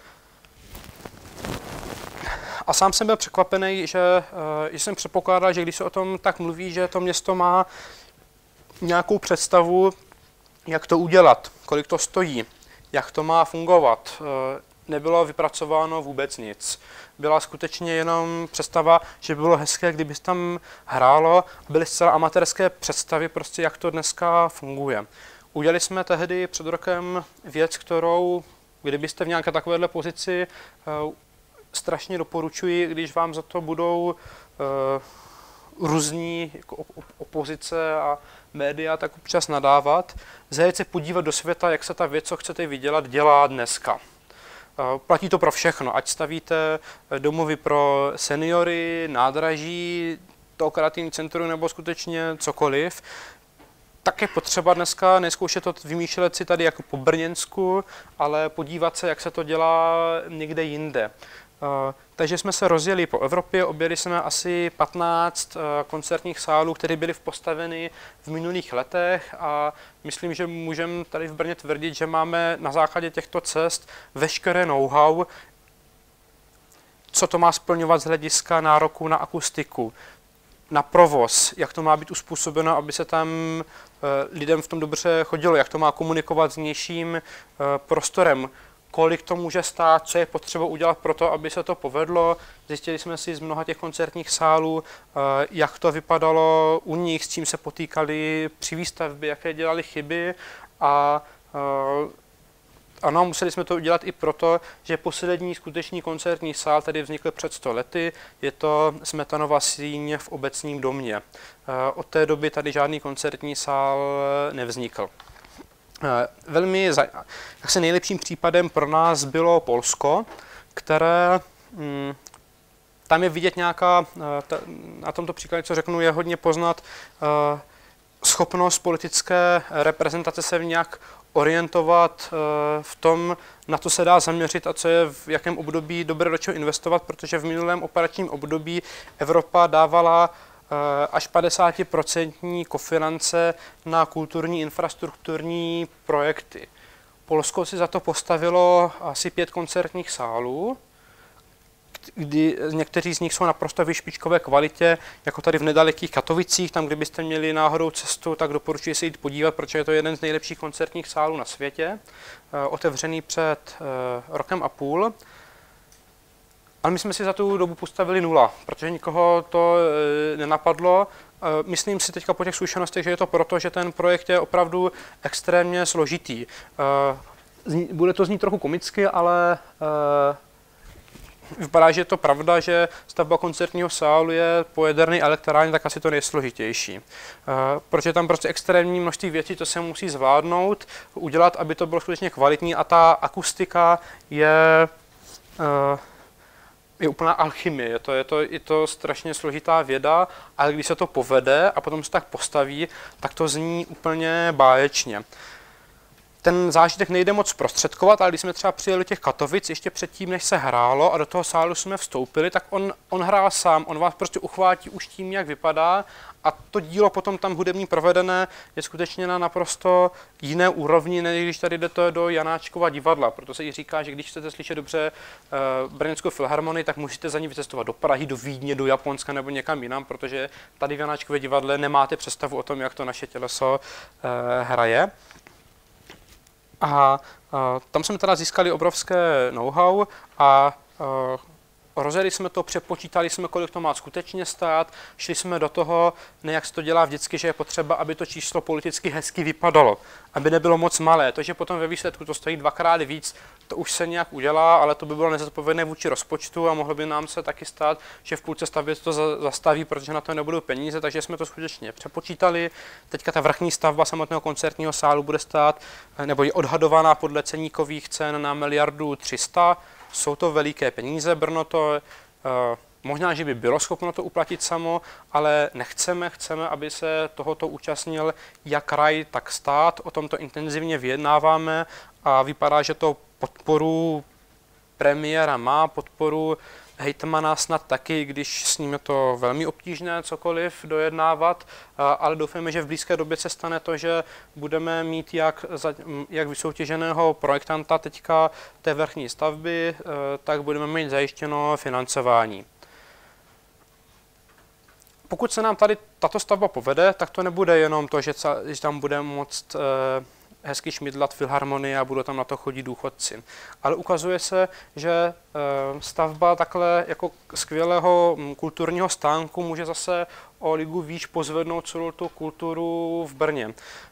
A sám jsem byl překvapený, že jsem předpokládal, že když se o tom tak mluví, že to město má nějakou představu, jak to udělat, kolik to stojí, jak to má fungovat. Nebylo vypracováno vůbec nic. Byla skutečně jenom představa, že by bylo hezké, kdyby se tam hrálo, byly zcela amatérské představy, prostě jak to dneska funguje. Udělali jsme tehdy před rokem věc, kterou, kdybyste v nějaké takovéhle pozici, strašně doporučuji, když vám za to budou různí jako opozice a média tak občas nadávat, zajet se podívat do světa, jak se ta věc, co chcete vydělat, dělá dneska. Platí to pro všechno, ať stavíte domovy pro seniory, nádraží, to kreativní centrum nebo skutečně cokoliv, tak je potřeba dneska nezkoušet to vymýšlet si tady jako po Brněnsku, ale podívat se, jak se to dělá někde jinde. Takže jsme se rozjeli po Evropě, objeli jsme asi 15 koncertních sálů, které byly postaveny v minulých letech a myslím, že můžeme tady v Brně tvrdit, že máme na základě těchto cest veškeré know-how, co to má splňovat z hlediska nároků na akustiku, na provoz, jak to má být uspůsobeno, aby se tam lidem v tom dobře chodilo, jak to má komunikovat s vnějším prostorem, kolik to může stát, co je potřeba udělat pro to, aby se to povedlo. Zjistili jsme si z mnoha těch koncertních sálů, jak to vypadalo u nich, s čím se potýkali při výstavbě, jaké dělali chyby a ano, museli jsme to udělat i proto, že poslední skutečný koncertní sál tady vznikl před 100 lety, je to Smetanova síň v Obecním domě. Od té doby tady žádný koncertní sál nevznikl. Velmi nejlepším případem pro nás bylo Polsko, které tam je vidět nějaká, na tomto příkladě, co řeknu, je hodně poznat schopnost politické reprezentace se nějak orientovat v tom, na to se dá zaměřit a co je v jakém období dobré do čeho investovat, protože v minulém operačním období Evropa dávala až 50% kofinance na kulturní infrastrukturní projekty. Polsko si za to postavilo asi 5 koncertních sálů, kdy někteří z nich jsou naprosto ve špičkové kvalitě, jako tady v nedalekých Katovicích, tam kdybyste měli náhodou cestu, tak doporučuji se jít podívat, protože je to jeden z nejlepších koncertních sálů na světě, otevřený před rokem a půl. Ale my jsme si za tu dobu postavili 0, protože nikoho to nenapadlo. Myslím si teďka po těch zkušenostech, že je to proto, že ten projekt je opravdu extrémně složitý. Bude to znít trochu komicky, ale vypadá, že je to pravda, že stavba koncertního sálu je po jaderné elektrárně tak asi to nejsložitější. Protože tam prostě extrémní množství věcí, to se musí zvládnout, udělat, aby to bylo skutečně kvalitní a ta akustika je úplná alchymie, je to strašně složitá věda, ale když se to povede a potom se tak postaví, tak to zní úplně báječně. Ten zážitek nejde moc zprostředkovat, ale když jsme třeba přijeli do těch Katovic ještě předtím, než se hrálo a do toho sálu jsme vstoupili, tak on hrál sám, on vás prostě uchvátí už tím, jak vypadá a to dílo potom tam hudební provedené je skutečně na naprosto jiné úrovni, než když tady jdete do Janáčkova divadla, proto se i říká, že když chcete slyšet dobře Brněnskou filharmonii, tak musíte za ní vycestovat do Prahy, do Vídně, do Japonska nebo někam jinam, protože tady v Janáčkově divadle nemáte představu o tom, jak to naše těleso hraje. A tam jsme teda získali obrovské know-how a rozjeli jsme to, přepočítali jsme, kolik to má skutečně stát, šli jsme do toho, ne jak se to dělá vždycky, že je potřeba, aby to číslo politicky hezky vypadalo, aby nebylo moc malé. To, že potom ve výsledku to stojí 2x víc, to už se nějak udělá, ale to by bylo nezodpovědné vůči rozpočtu a mohlo by nám se taky stát, že v půlce stavby to zastaví, protože na to nebudou peníze, takže jsme to skutečně přepočítali. Teďka ta vrchní stavba samotného koncertního sálu bude stát, nebo je odhadovaná podle ceníkových cen na 1,3 miliardy. Jsou to veliké peníze, Brno to možná, že by bylo schopno to uplatit samo, ale nechceme, aby se tohoto účastnil jak kraj, tak stát. O tomto intenzivně vyjednáváme a vypadá, že to podporu premiéra má, podporu hejtmana snad taky, když s ním je to velmi obtížné cokoliv dojednávat, ale doufáme, že v blízké době se stane to, že budeme mít jak vysoutěženého projektanta teďka té vrchní stavby, tak budeme mít zajištěno financování. Pokud se nám tady tato stavba povede, tak to nebude jenom to, že tam bude moct hezky šmidlat filharmonie a budou tam na to chodit důchodci. Ale ukazuje se, že stavba takhle jako skvělého kulturního stánku může zase o ligu výš pozvednout celou tu kulturu v Brně.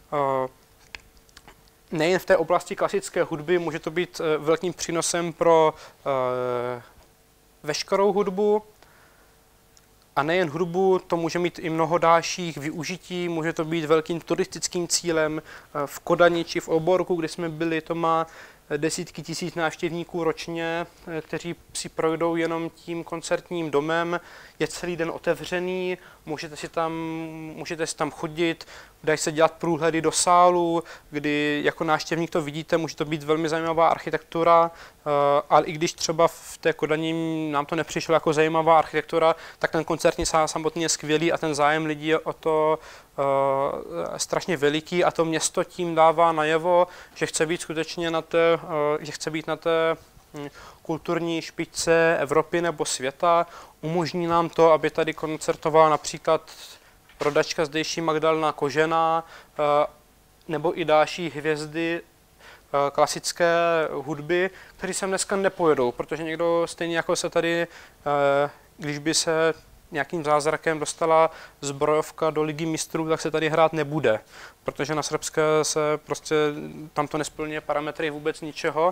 Nejen v té oblasti klasické hudby, může to být velkým přínosem pro veškerou hudbu, a nejen hudbu, to může mít i mnoho dalších využití, může to být velkým turistickým cílem. V Kodani či v Oborku, kde jsme byli, to má desítky tisíc návštěvníků ročně, kteří si projdou jenom tím koncertním domem. Je celý den otevřený, můžete si tam chodit, dají se dělat průhledy do sálu, kdy jako návštěvník to vidíte, může to být velmi zajímavá architektura, ale i když třeba v té Kodani nám to nepřišlo jako zajímavá architektura, tak ten koncertní sál samotný je skvělý a ten zájem lidí je o to strašně veliký a to město tím dává najevo, že chce být skutečně na té kulturní špičce Evropy nebo světa. Umožní nám to, aby tady koncertovala například rodačka zdejší Magdalena Kožená nebo i další hvězdy klasické hudby, kteří sem dneska nepojedou, protože někdo stejně jako se tady, když by se nějakým zázrakem dostala zbrojovka do Ligy mistrů, tak se tady hrát nebude, protože na srbské se prostě tam to nesplňuje parametry vůbec ničeho.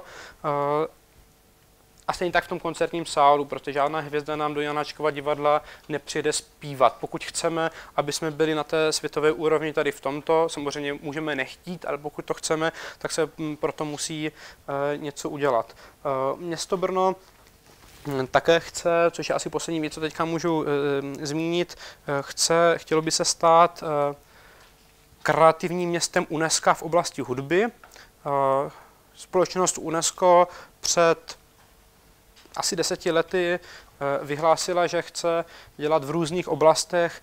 A stejně tak v tom koncertním sálu, protože žádná hvězda nám do Janáčkova divadla nepřijde zpívat. Pokud chceme, aby jsme byli na té světové úrovni tady v tomto, samozřejmě můžeme nechtít, ale pokud to chceme, tak se proto musí něco udělat. Město Brno také chce, což je asi poslední věc, co teďka můžu zmínit, chtělo by se stát kreativním městem UNESCO v oblasti hudby. Společnost UNESCO před asi 10 lety vyhlásila, že chce dělat v různých oblastech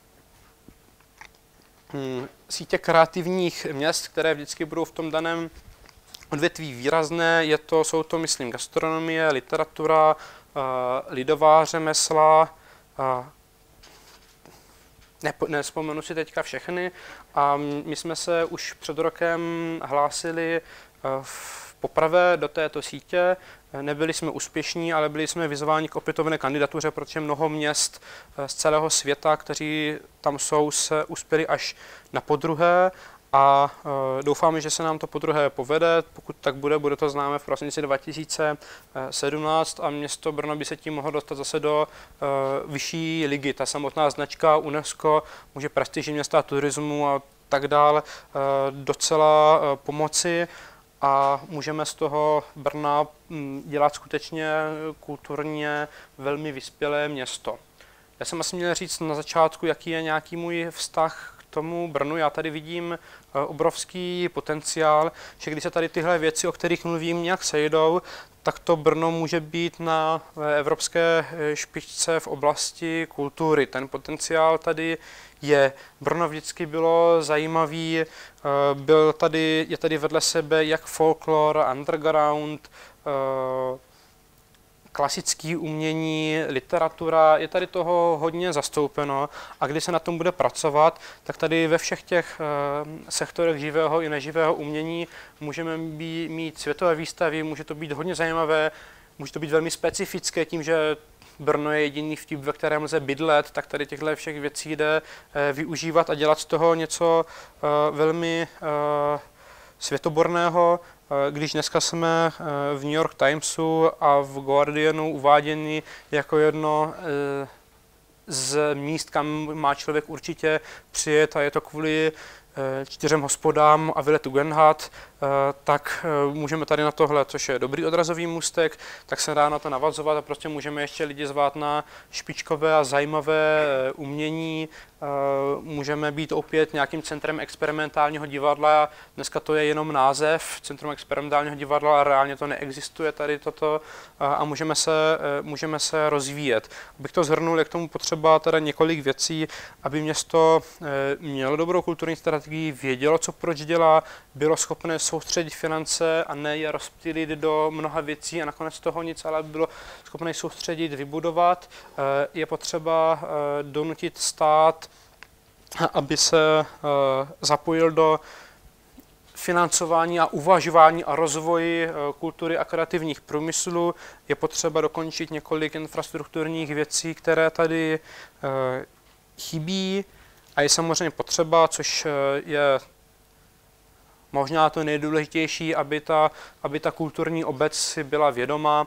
sítě kreativních měst, které vždycky budou v tom daném odvětví výrazné. Jsou to, myslím, gastronomie, literatura, lidová řemesla, nevzpomenu si teďka všechny. A my jsme se už před rokem hlásili poprvé do této sítě. Nebyli jsme úspěšní, ale byli jsme vyzváni k opětovné kandidatuře, protože mnoho měst z celého světa, kteří tam jsou, se uspěli až na podruhé a doufáme, že se nám to podruhé povede. Pokud tak bude to známé v prosinci 2017 a město Brno by se tím mohlo dostat zase do vyšší ligy. Ta samotná značka UNESCO může prestiži města turismu a tak dále docela pomoci. A můžeme z toho Brna dělat skutečně kulturně velmi vyspělé město. Já jsem asi měl říct na začátku, jaký je nějaký můj vztah k tomu Brnu. Já tady vidím obrovský potenciál, že když se tady tyhle věci, o kterých mluvím, nějak sejdou, tak to Brno může být na evropské špičce v oblasti kultury. Ten potenciál tady je. Brno vždycky bylo zajímavý, je tady vedle sebe jak folklor, underground, klasické umění, literatura, je tady toho hodně zastoupeno a když se na tom bude pracovat, tak tady ve všech těch sektorech živého i neživého umění můžeme mít světové výstavy, může to být hodně zajímavé, může to být velmi specifické tím, že Brno je jediný vtip, ve kterém lze bydlet, tak tady těchto všech věcí jde využívat a dělat z toho něco velmi světoborného. Když dneska jsme v New York Timesu a v Guardianu uváděni jako jedno z míst, kam má člověk určitě přijet a je to kvůli 4 hospodám a Vile Tugendhat, tak můžeme tady na tohle, což je dobrý odrazový můstek, tak se dá na to navazovat a prostě můžeme ještě lidi zvát na špičkové a zajímavé umění. Můžeme být opět nějakým centrem experimentálního divadla. Dneska to je jenom název Centrum experimentálního divadla, ale reálně to neexistuje tady toto a můžeme se rozvíjet. Abych to shrnul, je k tomu potřeba teda několik věcí, aby město mělo dobrou kulturní strategii, vědělo, co proč dělá, bylo schopné soustředit finance a ne je rozptýlit do mnoha věcí a nakonec toho nic, ale bylo schopné soustředit, vybudovat. Je potřeba donutit stát, aby se zapojil do financování a uvažování a rozvoji kultury a kreativních průmyslů. Je potřeba dokončit několik infrastrukturních věcí, které tady chybí a je samozřejmě potřeba, což je možná to nejdůležitější, aby ta kulturní obec si byla vědoma,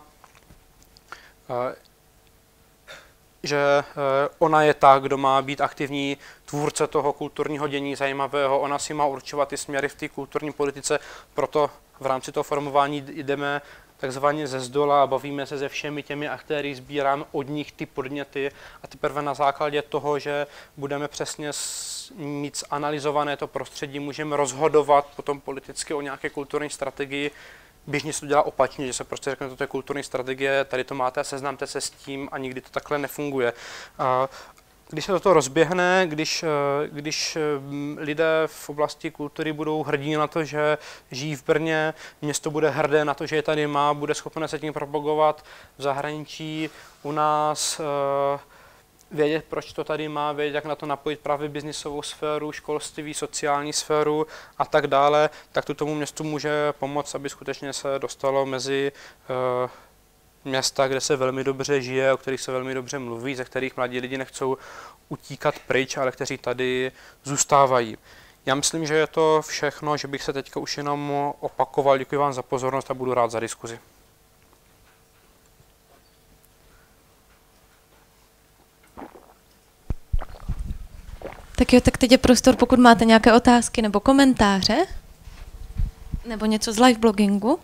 že ona je ta, kdo má být aktivní tvůrce toho kulturního dění zajímavého, ona si má určovat ty směry v té kulturní politice, proto v rámci toho formování jdeme takzvaně ze zdola a bavíme se se všemi těmi aktéry, sbíráme od nich ty podněty a teprve na základě toho, že budeme přesně mít analyzované to prostředí, můžeme rozhodovat potom politicky o nějaké kulturní strategii. Běžně se to dělá opačně, že se prostě řekne, toto je kulturní strategie, tady to máte a seznamte se s tím a nikdy to takhle nefunguje. když se toto rozběhne, když lidé v oblasti kultury budou hrdí na to, že žijí v Brně, město bude hrdé na to, že je tady má, bude schopné se tím propagovat v zahraničí, u nás, vědět, proč to tady má, vědět, jak na to napojit právě biznisovou sféru, školství, sociální sféru a tak dále, tak to tomu městu může pomoct, aby skutečně se dostalo mezi města, kde se velmi dobře žije, o kterých se velmi dobře mluví, ze kterých mladí lidi nechcou utíkat pryč, ale kteří tady zůstávají. Já myslím, že je to všechno, že bych se teďka už jenom opakoval. Děkuji vám za pozornost a budu rád za diskuzi. Tak jo, tak teď je prostor, pokud máte nějaké otázky nebo komentáře, nebo něco z live blogingu.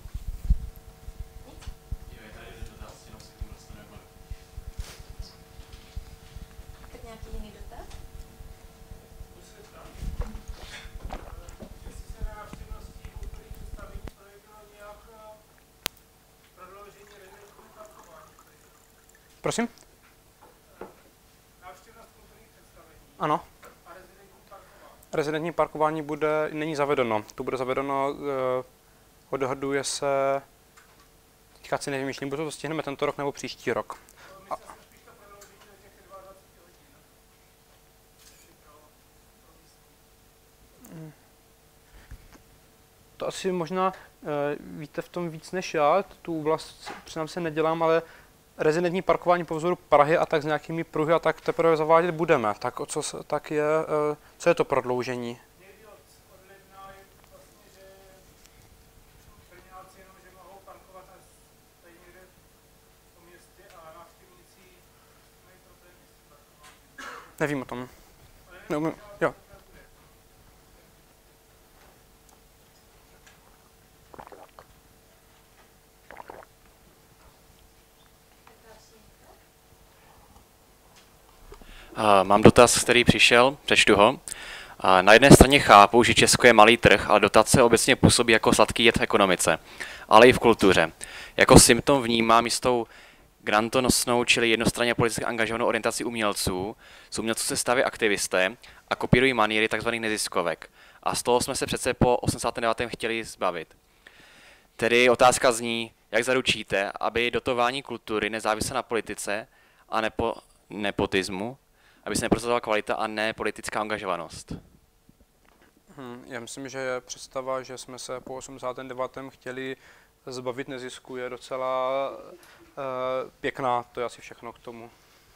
Tak nějaký jiný dotaz? Prosím? Ano. Rezidentní parkování není zavedeno. To bude zavedeno, odhaduje se, teďka si nevymýšlím, buď to stihneme tento rok nebo příští rok. To asi možná víte v tom víc než já, tu oblast přiznám se nedělám, ale rezidentní parkování po vzoru Prahy a tak s nějakými pruhy a tak teprve zavádět budeme. Tak co je to prodloužení? Někdy od ledna je vlastně, že Brňáci jenom, že mohou parkovat tady někde po městě a návštěvníci mají problém s parkováním. Nevím o tom. Neumím, jo. Mám dotaz, který přišel, přečtu ho. Na jedné straně chápu, že Česko je malý trh, ale dotace obecně působí jako sladký jed v ekonomice, ale i v kultuře. Jako symptom vnímám jistou grantonosnou, čili jednostranně politicky angažovanou orientaci umělců. Z umělců se staví aktivisté a kopírují maníry tzv. Neziskovek. A z toho jsme se přece po 89. chtěli zbavit. Tedy otázka zní, jak zaručíte, aby dotování kultury nezáviselo na politice a nepotismu, aby se neprosazovala kvalita a ne politická angažovanost. Já myslím, že je představa, že jsme se po 89. chtěli zbavit nezisku, je docela pěkná. To je asi všechno k tomu.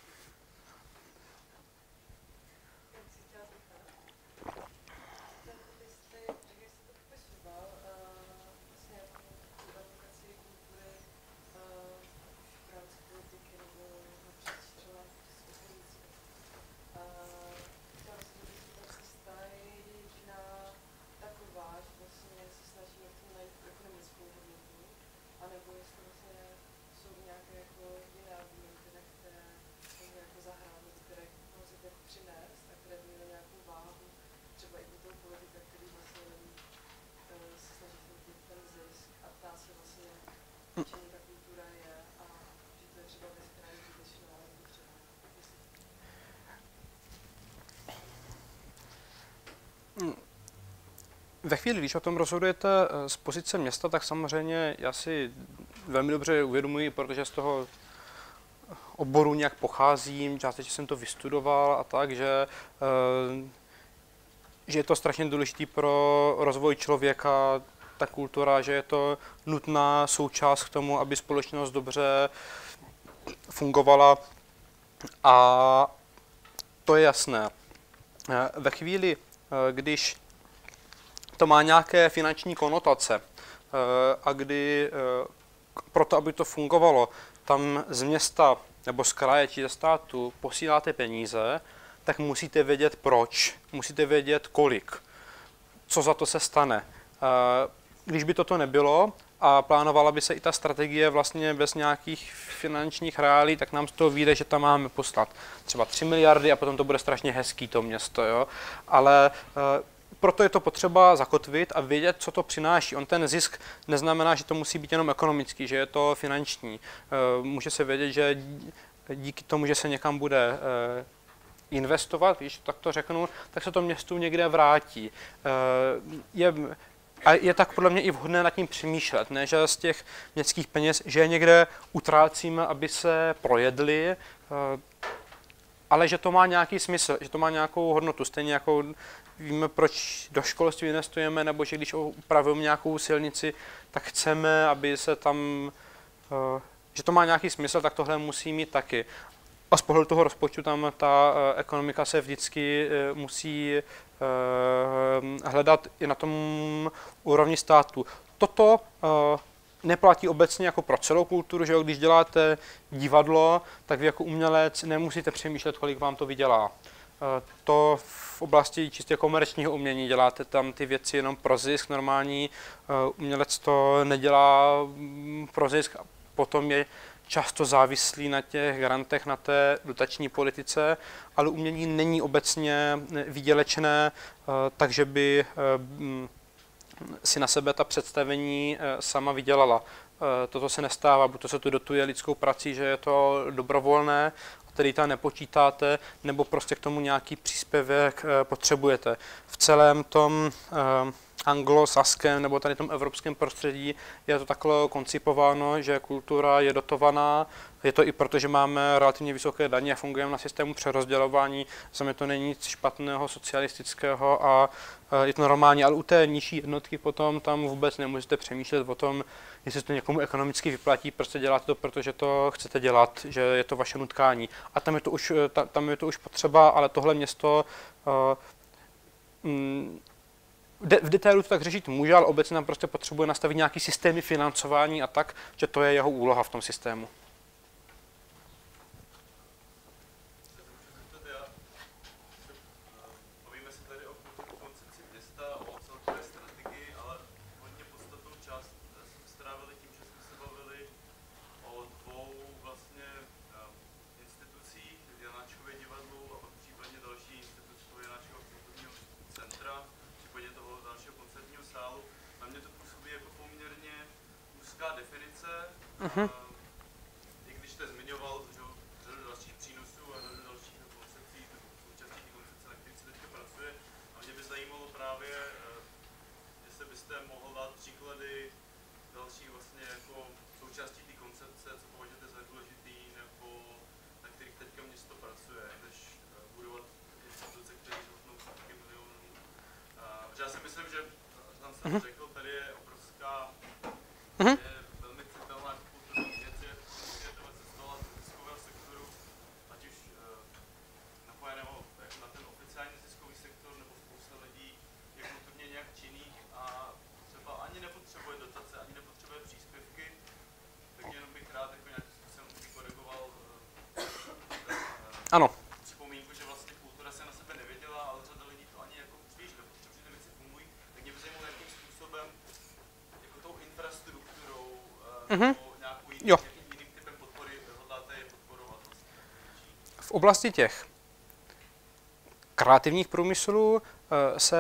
Ve chvíli, když o tom rozhodujete z pozice města, tak samozřejmě já si velmi dobře uvědomuji, protože z toho oboru nějak pocházím, částečně jsem to vystudoval a tak, že je to strašně důležité pro rozvoj člověka, ta kultura, že je to nutná součást k tomu, aby společnost dobře fungovala, a to je jasné. Ve chvíli, když to má nějaké finanční konotace a kdy proto, aby to fungovalo, tam z města nebo z kraje či ze státu posíláte peníze, tak musíte vědět proč, musíte vědět kolik, co za to se stane. Když by toto nebylo a plánovala by se i ta strategie vlastně bez nějakých finančních reálí, tak nám z toho vyjde, že tam máme poslat třeba 3 miliardy a potom to bude strašně hezký to město, jo? Ale proto je to potřeba zakotvit a vědět, co to přináší. On ten zisk neznamená, že to musí být jenom ekonomický, že je to finanční. Může se vědět, že díky tomu, že se někam bude investovat, když tak to řeknu, tak se to městu někde vrátí. A je tak podle mě i vhodné nad tím přemýšlet, ne, že z těch městských peněz, že je někde utrácíme, aby se projedli, ale že to má nějaký smysl, že to má nějakou hodnotu. Stejně jako víme, proč do školství investujeme, nebo že když upravujeme nějakou silnici, tak chceme, aby se tam, že to má nějaký smysl, tak tohle musí mít taky. A z pohledu toho rozpočtu tam ta ekonomika se vždycky musí hledat i na tom úrovni státu. Toto neplatí obecně jako pro celou kulturu, že když děláte divadlo, tak vy jako umělec nemusíte přemýšlet, kolik vám to vydělá. To v oblasti čistě komerčního umění děláte tam ty věci jenom pro zisk, normální umělec to nedělá pro zisk, potom je často závislý na těch grantech, na té dotační politice, ale umění není obecně výdělečné, takže by si na sebe ta představení sama vydělala. Toto se nestává, buď to se tu dotuje lidskou prací, že je to dobrovolné, který tam nepočítáte, nebo prostě k tomu nějaký příspěvek potřebujete. V celém tom anglosaském nebo tady tom evropském prostředí je to takhle koncipováno, že kultura je dotovaná. Je to i proto, že máme relativně vysoké daně a fungujeme na systému přerozdělování. Za mě to není nic špatného, socialistického a je to normální, ale u té nižší jednotky potom tam vůbec nemusíte přemýšlet o tom, jestli to někomu ekonomicky vyplatí, prostě děláte to, protože to chcete dělat, že je to vaše nutkání. A tam je to už potřeba, ale tohle město v detailu to tak řešit může, ale obecně nám prostě potřebuje nastavit nějaký systémy financování a tak, že to je jeho úloha v tom systému. I když jste zmiňoval řadu dalších přínosů a řadu dalších koncepcí, současných koncepcí, na kterých se teďka pracuje, a mě by zajímalo právě, jestli byste mohl dát příklady dalších vlastně jako součástí té koncepce, co považujete za důležitý, nebo na kterých teďka město pracuje, než budovat instituce, které jsou stovky milionů. Protože já si myslím, že tam jsem řekl, tady je obrovská Ano. připomínku, že vlastně kultura se na sebe nevěděla, ale řada lidí to ani jako spíš nepotřebuje, že ty věci fungují, tak mě by zajímalo, jakým způsobem, jako tou infrastrukturou, nebo nějakým jiným typem podpory hodláte je podporovat. Vlastně. V oblasti těch kreativních průmyslů se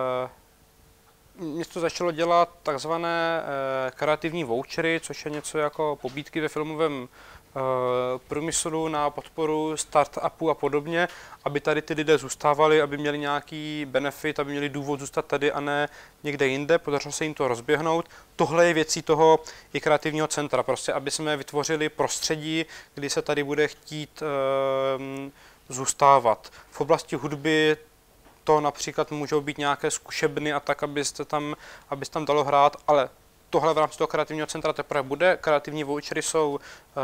město začalo dělat takzvané kreativní vouchery, což je něco jako pobídky ve filmovém průmyslu na podporu start-upů a podobně, aby tady ty lidé zůstávali, aby měli nějaký benefit, aby měli důvod zůstat tady a ne někde jinde, podařilo se jim to rozběhnout. Tohle je věcí toho i kreativního centra, prostě aby jsme vytvořili prostředí, kdy se tady bude chtít zůstávat. V oblasti hudby to například můžou být nějaké zkušebny a tak, aby se tam dalo hrát, ale tohle v rámci toho kreativního centra teprve bude. Kreativní vouchery jsou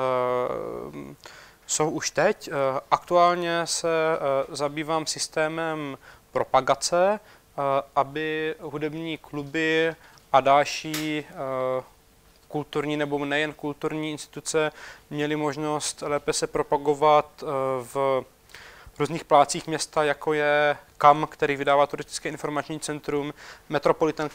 už teď. Aktuálně se zabývám systémem propagace, aby hudební kluby a další kulturní nebo nejen kulturní instituce měly možnost lépe se propagovat v různých plácích města, jako je KAM, který vydává Turistické informační centrum, Metropolitan,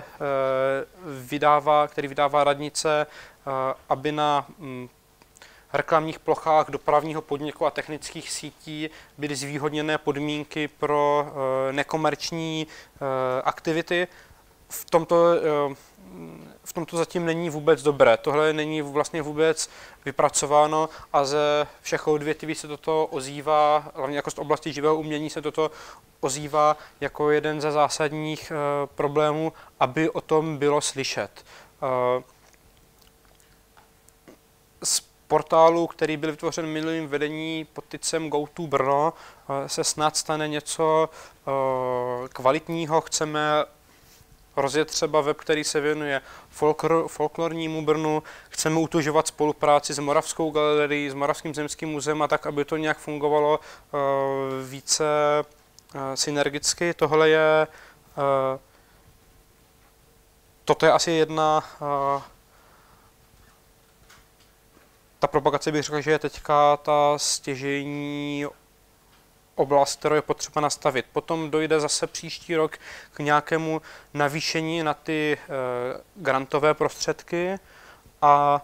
který vydává radnice, aby na reklamních plochách dopravního podniku a technických sítí byly zvýhodněné podmínky pro nekomerční aktivity. V tomto v tomto zatím není vůbec dobré. Tohle není vlastně vůbec vypracováno a ze všech odvětví se toto ozývá, hlavně jako z oblasti živého umění se toto ozývá jako jeden ze zásadních problémů, aby o tom bylo slyšet. Z portálu, který byl vytvořen minulým vedení pod tycem GoTo Brno, se snad stane něco kvalitního. Chceme rozjet třeba web, který se věnuje folklornímu Brnu. Chceme utužovat spolupráci s Moravskou galerií, s Moravským zemským muzeem a tak, aby to nějak fungovalo více synergicky. Toto je asi jedna. Ta propagace bych řekl, že je teďka ta stěžejní oblast, kterou je potřeba nastavit. Potom dojde zase příští rok k nějakému navýšení na ty grantové prostředky a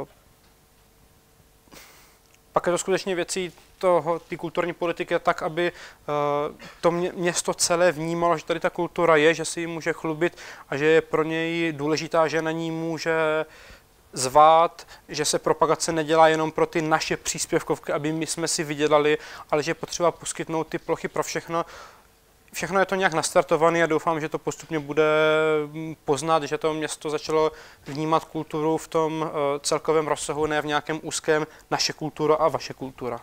pak je to skutečně věcí ty kulturní politiky tak, aby to město celé vnímalo, že tady ta kultura je, že si ji může chlubit a že je pro něj důležitá, že na ní může zvát, že se propagace nedělá jenom pro ty naše příspěvkovky, aby my jsme si vydělali, ale že je potřeba poskytnout ty plochy pro všechno. Všechno je to nějak nastartované a doufám, že to postupně bude poznat, že to město začalo vnímat kulturu v tom celkovém rozsahu, ne v nějakém úzkém naše kultura a vaše kultura.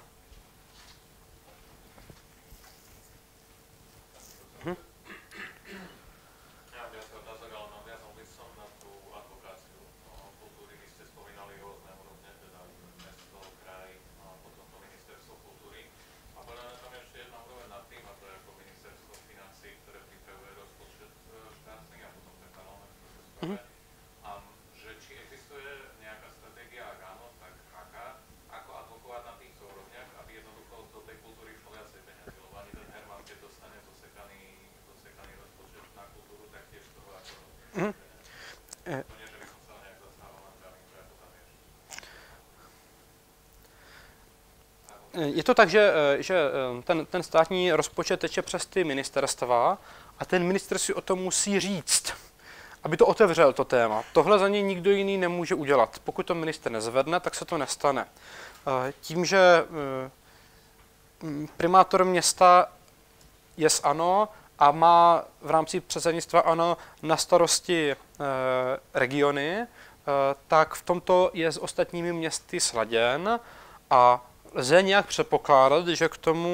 Je to tak, že ten státní rozpočet teče přes ty ministerstva a ten ministr si o tom musí říct, aby to otevřel to téma. Tohle za něj nikdo jiný nemůže udělat. Pokud to ministr nezvedne, tak se to nestane. Tím, že primátor města je z ANO a má v rámci předsednictva ANO na starosti regiony, tak v tomto je s ostatními městy sladěn a lze nějak předpokládat, že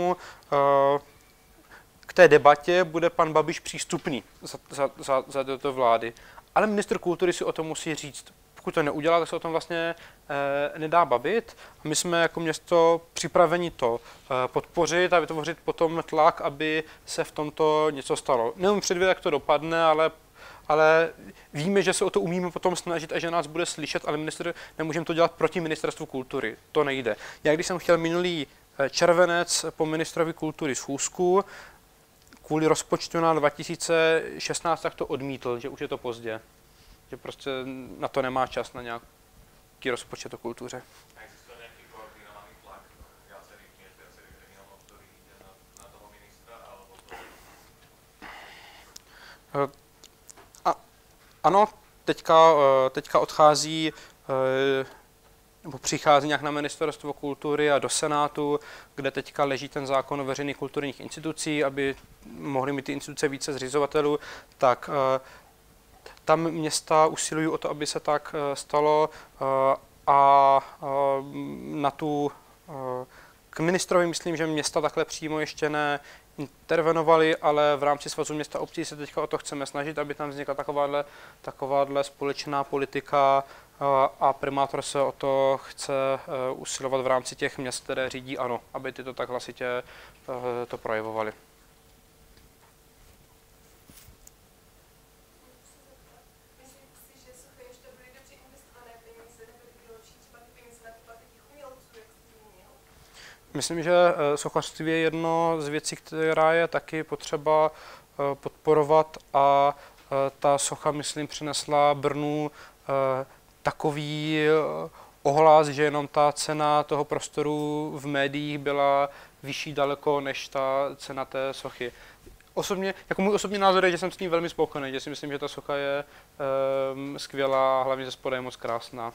k té debatě bude pan Babiš přístupný za této vlády. Ale ministr kultury si o tom musí říct. Pokud to neudělá, tak se o tom vlastně nedá bavit. My jsme jako město připraveni to podpořit a vytvořit potom tlak, aby se v tomto něco stalo. Nevím předvědět, jak to dopadne, ale víme, že se o to umíme potom snažit a že nás bude slyšet, ale nemůžeme to dělat proti ministerstvu kultury. To nejde. Já když jsem chtěl minulý červenec po ministrovi kultury schůzku, kvůli rozpočtu na 2016, tak to odmítl, že už je to pozdě. Že prostě na to nemá čas, na nějaký rozpočet o kultuře. Existuje nějaký koordinovaný tlak viacerých miest, viacerých regionov, ktorý ide na toho ministra, alebo to? Ano, teďka odchází, nebo přichází nějak na ministerstvo kultury a do Senátu, kde teďka leží ten zákon o veřejných kulturních institucí, aby mohly mít ty instituce více zřizovatelů, tak tam města usilují o to, aby se tak stalo a k ministrovi myslím, že města takhle přímo ještě neintervenovali, ale v rámci Svazu města obcí se teďka o to chceme snažit, aby tam vznikla takováhle společná politika a primátor se o to chce usilovat v rámci těch měst, které řídí ANO, aby ty to tak hlasitě to projevovali. Myslím, že sochařství je jedno z věcí, která je taky potřeba podporovat a ta socha, myslím, přinesla Brnu takový ohlas, že jenom ta cena toho prostoru v médiích byla vyšší daleko než ta cena té sochy. osobně, jako můj osobní názor je, že jsem s ní velmi spokojený, že si myslím, že ta socha je skvělá, hlavně ze spoda je moc krásná.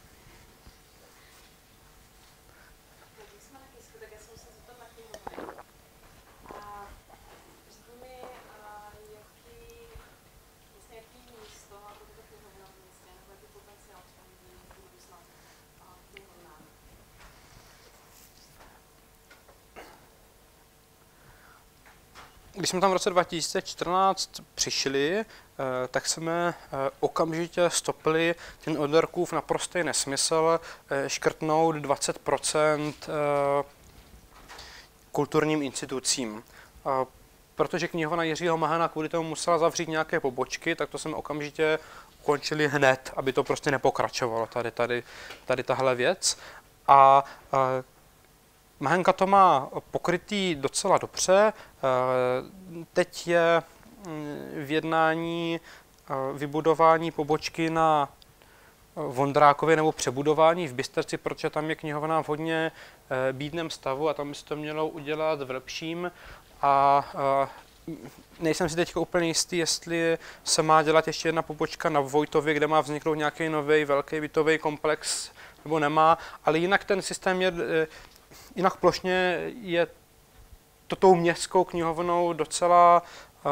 Když jsme tam v roce 2014 přišli, tak jsme okamžitě stopili ten od Darkův naprostý nesmysl škrtnout 20% kulturním institucím. Protože knihovna Jiřího Mahana kvůli tomu musela zavřít nějaké pobočky, tak to jsme okamžitě ukončili hned, aby to prostě nepokračovalo, tady tahle věc. A Mahanka to má pokrytý docela dobře. Teď je v jednání vybudování pobočky na Vondrákově nebo přebudování v Bystrci, protože tam je knihovna v hodně bídném stavu a tam by se to mělo udělat v lepším. A nejsem si teď úplně jistý, jestli se má dělat ještě jedna pobočka na Vojtově, kde má vzniknout nějaký nový velký bytový komplex, nebo nemá, ale jinak ten systém je, jinak plošně je to tou městskou knihovnou docela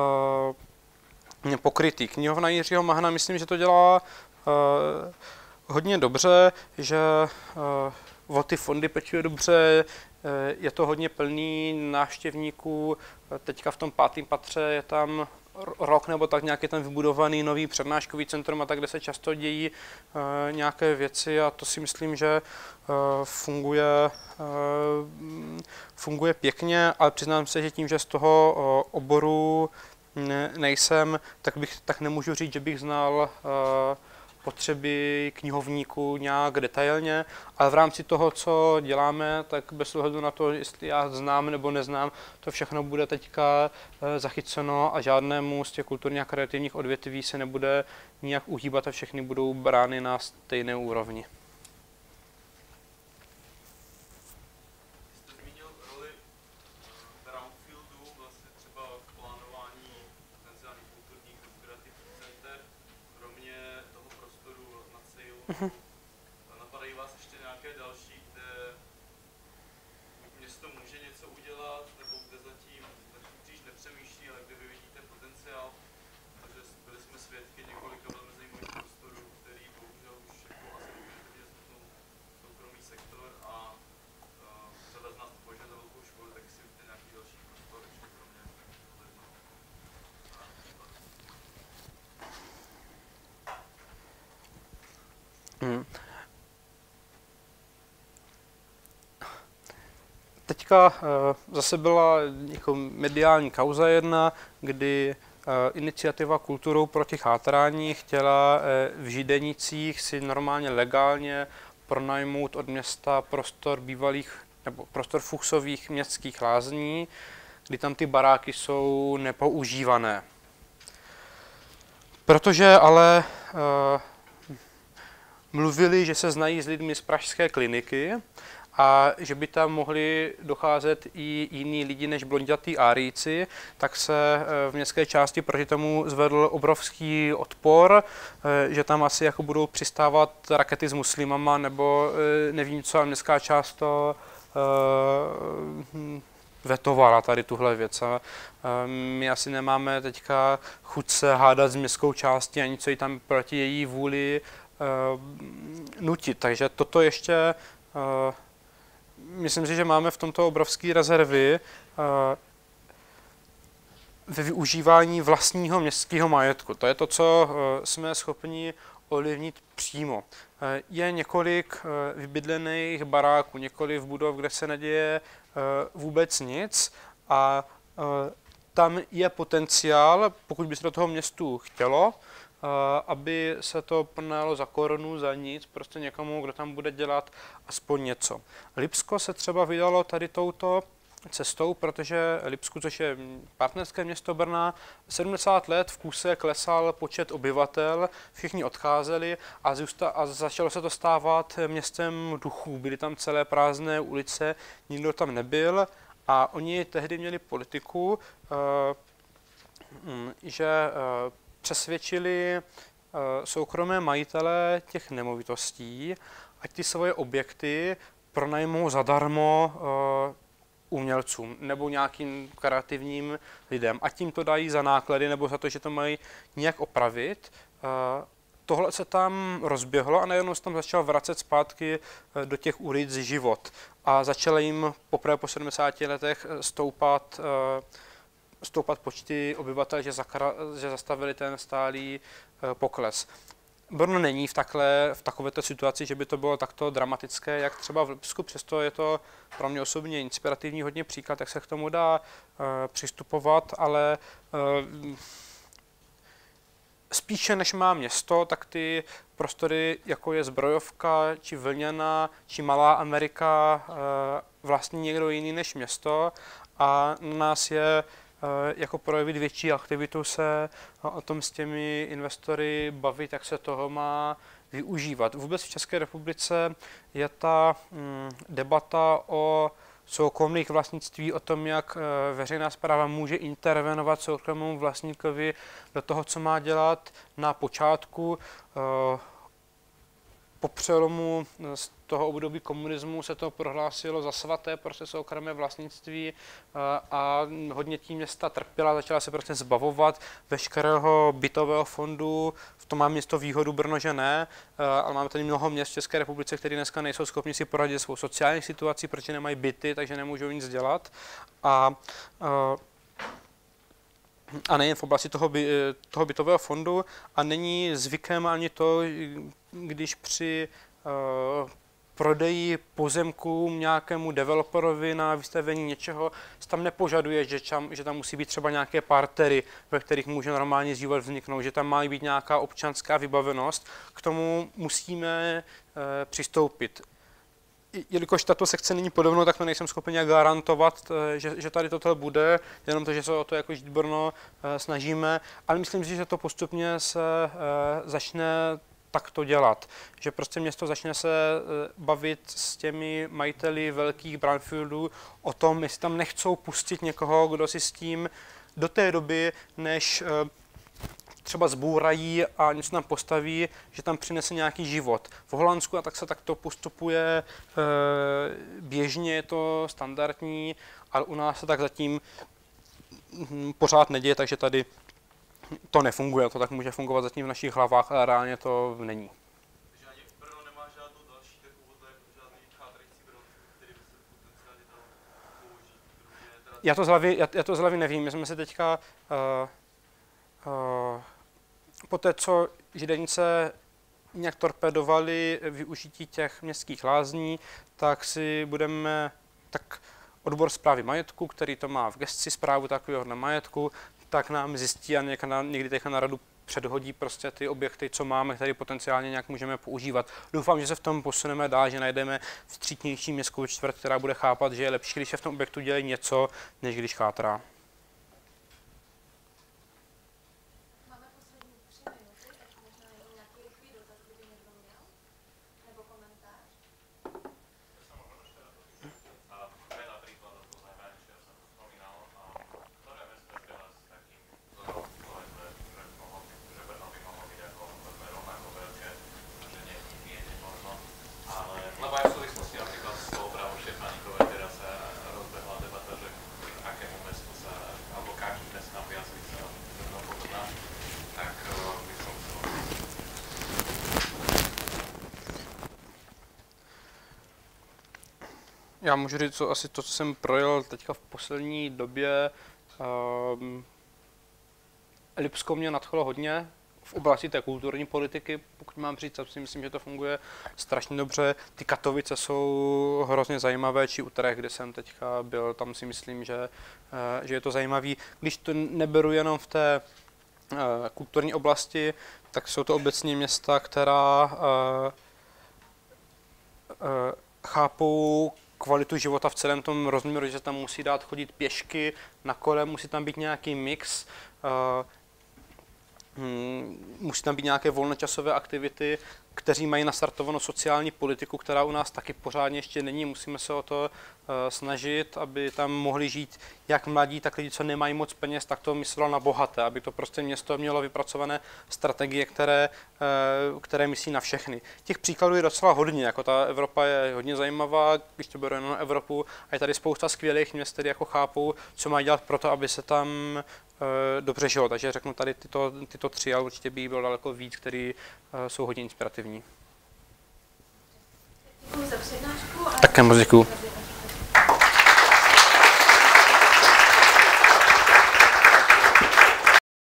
pokrytý. Knihovna Jiřího Mahna, myslím, že to dělá hodně dobře, že o ty fondy pečuje dobře, je to hodně plný návštěvníků. Teďka v tom 5. patře je tam rok nebo tak nějak je tam vybudovaný nový přednáškový centrum a tak, kde se často dějí nějaké věci a to si myslím, že funguje pěkně, ale přiznám se, že tím, že z toho oboru nejsem, tak nemůžu říct, že bych znal potřeby knihovníků nějak detailně, ale v rámci toho, co děláme, tak bez ohledu na to, jestli já znám nebo neznám, to všechno bude teďka zachyceno a žádnému z těch kulturních a kreativních odvětví se nebude nijak uhýbat a všechny budou brány na stejné úrovni. Jste zmínil roli brownfieldu, vlastně třeba v plánování potenciálních kulturních nebo kreativních center, kromě toho prostoru na Sejlu. Napadají vás ještě nějaké další, kde město může něco udělat, nebo kde zatím příliš nepřemýšlí, ale kde vy vidíte potenciál, protože byli jsme svědky několika velmi zajímavých prostorů, který bohužel už jako asi definitivně zmutnul soukromý sektor a řada z nás považuje za velkou školu, tak si vidíte nějaký další prostor ještě kromě toho jednoho. Teďka zase byla jako mediální kauza jedna, kdy iniciativa Kulturou proti chátrání chtěla v Židenicích si normálně legálně pronajmout od města prostor bývalých nebo prostor Fuchsových městských lázní, kdy tam ty baráky jsou nepoužívané. Protože ale mluvili, že se znají s lidmi z pražské kliniky a že by tam mohli docházet i jiní lidi než blondětí árijci, tak se v městské části proti tomu zvedl obrovský odpor, že tam asi jako budou přistávat rakety s muslimama nebo nevím co, a městská část to vetovala tady tuhle věc. My asi nemáme teďka chuť se hádat s městskou částí a nic, co jí tam proti její vůli nutit. Takže toto ještě myslím si, že máme v tomto obrovské rezervy ve využívání vlastního městského majetku. To je to, co jsme schopni ovlivnit přímo. Je několik vybydlených baráků, několik budov, kde se neděje vůbec nic a tam je potenciál, pokud by se do toho městu chtělo, aby se to pronajalo za korunu, za nic, prostě někomu, kdo tam bude dělat aspoň něco. Lipsko se třeba vydalo tady touto cestou, protože Lipsku, což je partnerské město Brna, 70 let v kuse klesal počet obyvatel, všichni odcházeli a začalo se to stávat městem duchů. Byly tam celé prázdné ulice, nikdo tam nebyl a oni tehdy měli politiku, že přesvědčili soukromé majitele těch nemovitostí, ať ty svoje objekty pronajmou zadarmo umělcům nebo nějakým kreativním lidem. A tím to dají za náklady nebo za to, že to mají nějak opravit. Tohle se tam rozběhlo a najednou se tam začal vracet zpátky do těch ulic život. A začaly jim poprvé po 70 letech stoupat počty obyvatel, že zastavili ten stálý pokles. Brno není v takovéto situaci, že by to bylo takto dramatické, jak třeba v Lipsku, přesto je to pro mě osobně inspirativní hodně příklad, jak se k tomu dá přistupovat, ale spíše než má město, tak ty prostory, jako je Zbrojovka, či Vlněna, či Malá Amerika, vlastní někdo jiný než město a na nás je jako projevit větší aktivitu se o tom s těmi investory bavit, jak se toho má využívat. Vůbec v České republice je ta debata o soukromých vlastnictví, o tom, jak veřejná správa může intervenovat soukromému vlastníkovi do toho, co má dělat na počátku. Po přelomu z toho období komunismu se to prohlásilo za svaté, prostě soukromé vlastnictví a hodně tím města trpěla, začala se prostě zbavovat veškerého bytového fondu. V tom má město výhodu, Brno, že ne, ale máme tady mnoho měst v České republice, které dneska nejsou schopni si poradit svou sociální situaci, protože nemají byty, takže nemůžou nic dělat. A nejen v oblasti toho bytového fondu a není zvykem ani to, když při prodeji pozemků nějakému developerovi na vystavení něčeho se tam nepožaduje, že tam musí být třeba nějaké partery, ve kterých může normálně život vzniknout, že tam má být nějaká občanská vybavenost. K tomu musíme přistoupit. Jelikož tato sekce není podobnou, tak to nejsem schopen nějak garantovat, že tady toto bude, jenom to, že se o to jako Žít Brno snažíme, ale myslím si, že to postupně se začne takto dělat, že prostě město začne se bavit s těmi majiteli velkých brownfieldů o tom, jestli tam nechcou pustit někoho, kdo si s tím do té doby, než třeba zbourají a něco tam postaví, že tam přinese nějaký život. V Holandsku a tak se takto postupuje běžně, je to standardní, ale u nás se tak zatím pořád neděje, takže tady to nefunguje, to tak může fungovat zatím v našich hlavách, ale reálně to není. Takže ani Brno nemá žádnou další takovou žádný chátrající Brno, který by se potenciálně dal použít. Já to z hlavy nevím, my jsme si teďka po té, co Židenice nějak torpedovali využití těch městských lázní, tak si odbor správy majetku, který to má v gesci správu takového majetku, tak nám zjistí a někdy teďka na radu předhodí prostě ty objekty, co máme, které potenciálně nějak můžeme používat. Doufám, že se v tom posuneme dál, že najdeme vstřícnější městskou čtvrť, která bude chápat, že je lepší, když se v tom objektu dělají něco, než když chátrá. Máme poslední 3 minuty, tak možná jenom nějaký rychlý dotaz, kdyby někdo měl, nebo komentář. Lebo aj v súvislosti napríklad s tou opravou Štefánikovej teraz sa rozbehla debata, že k akému mestu sa, alebo k akým mestám viac by sa Brno podobná, tak by som chcel. Já můžu říct asi to, co jsem projel teďka v poslední době. Lipsko mě nadchlo hodně v oblasti té kulturní politiky, pokud mám říct, tak si myslím, že to funguje strašně dobře. Ty Katovice jsou hrozně zajímavé, či Utrecht, kde jsem teďka byl, tam si myslím, že je to zajímavý. Když to neberu jenom v té kulturní oblasti, tak jsou to obecně města, která chápou kvalitu života v celém tom rozměru, že tam musí dát chodit pěšky, na kole, musí tam být nějaký mix. musí tam být nějaké volnočasové aktivity, kteří mají nastartovanou sociální politiku, která u nás taky pořádně ještě není. Musíme se o to snažit, aby tam mohli žít jak mladí, tak lidi, co nemají moc peněz, tak to myslelo na bohaté, aby to prostě město mělo vypracované strategie, které myslí na všechny. Těch příkladů je docela hodně, jako ta Evropa je hodně zajímavá, když to beru jenom na Evropu, a je tady spousta skvělých měst, které jako chápou, co mají dělat pro to, aby se tam dobře žilo. Takže řeknu tady tyto tři, ale určitě by bylo daleko víc, který jsou hodně inspirativní. Děkuji za přednášku. Také moc děkuji.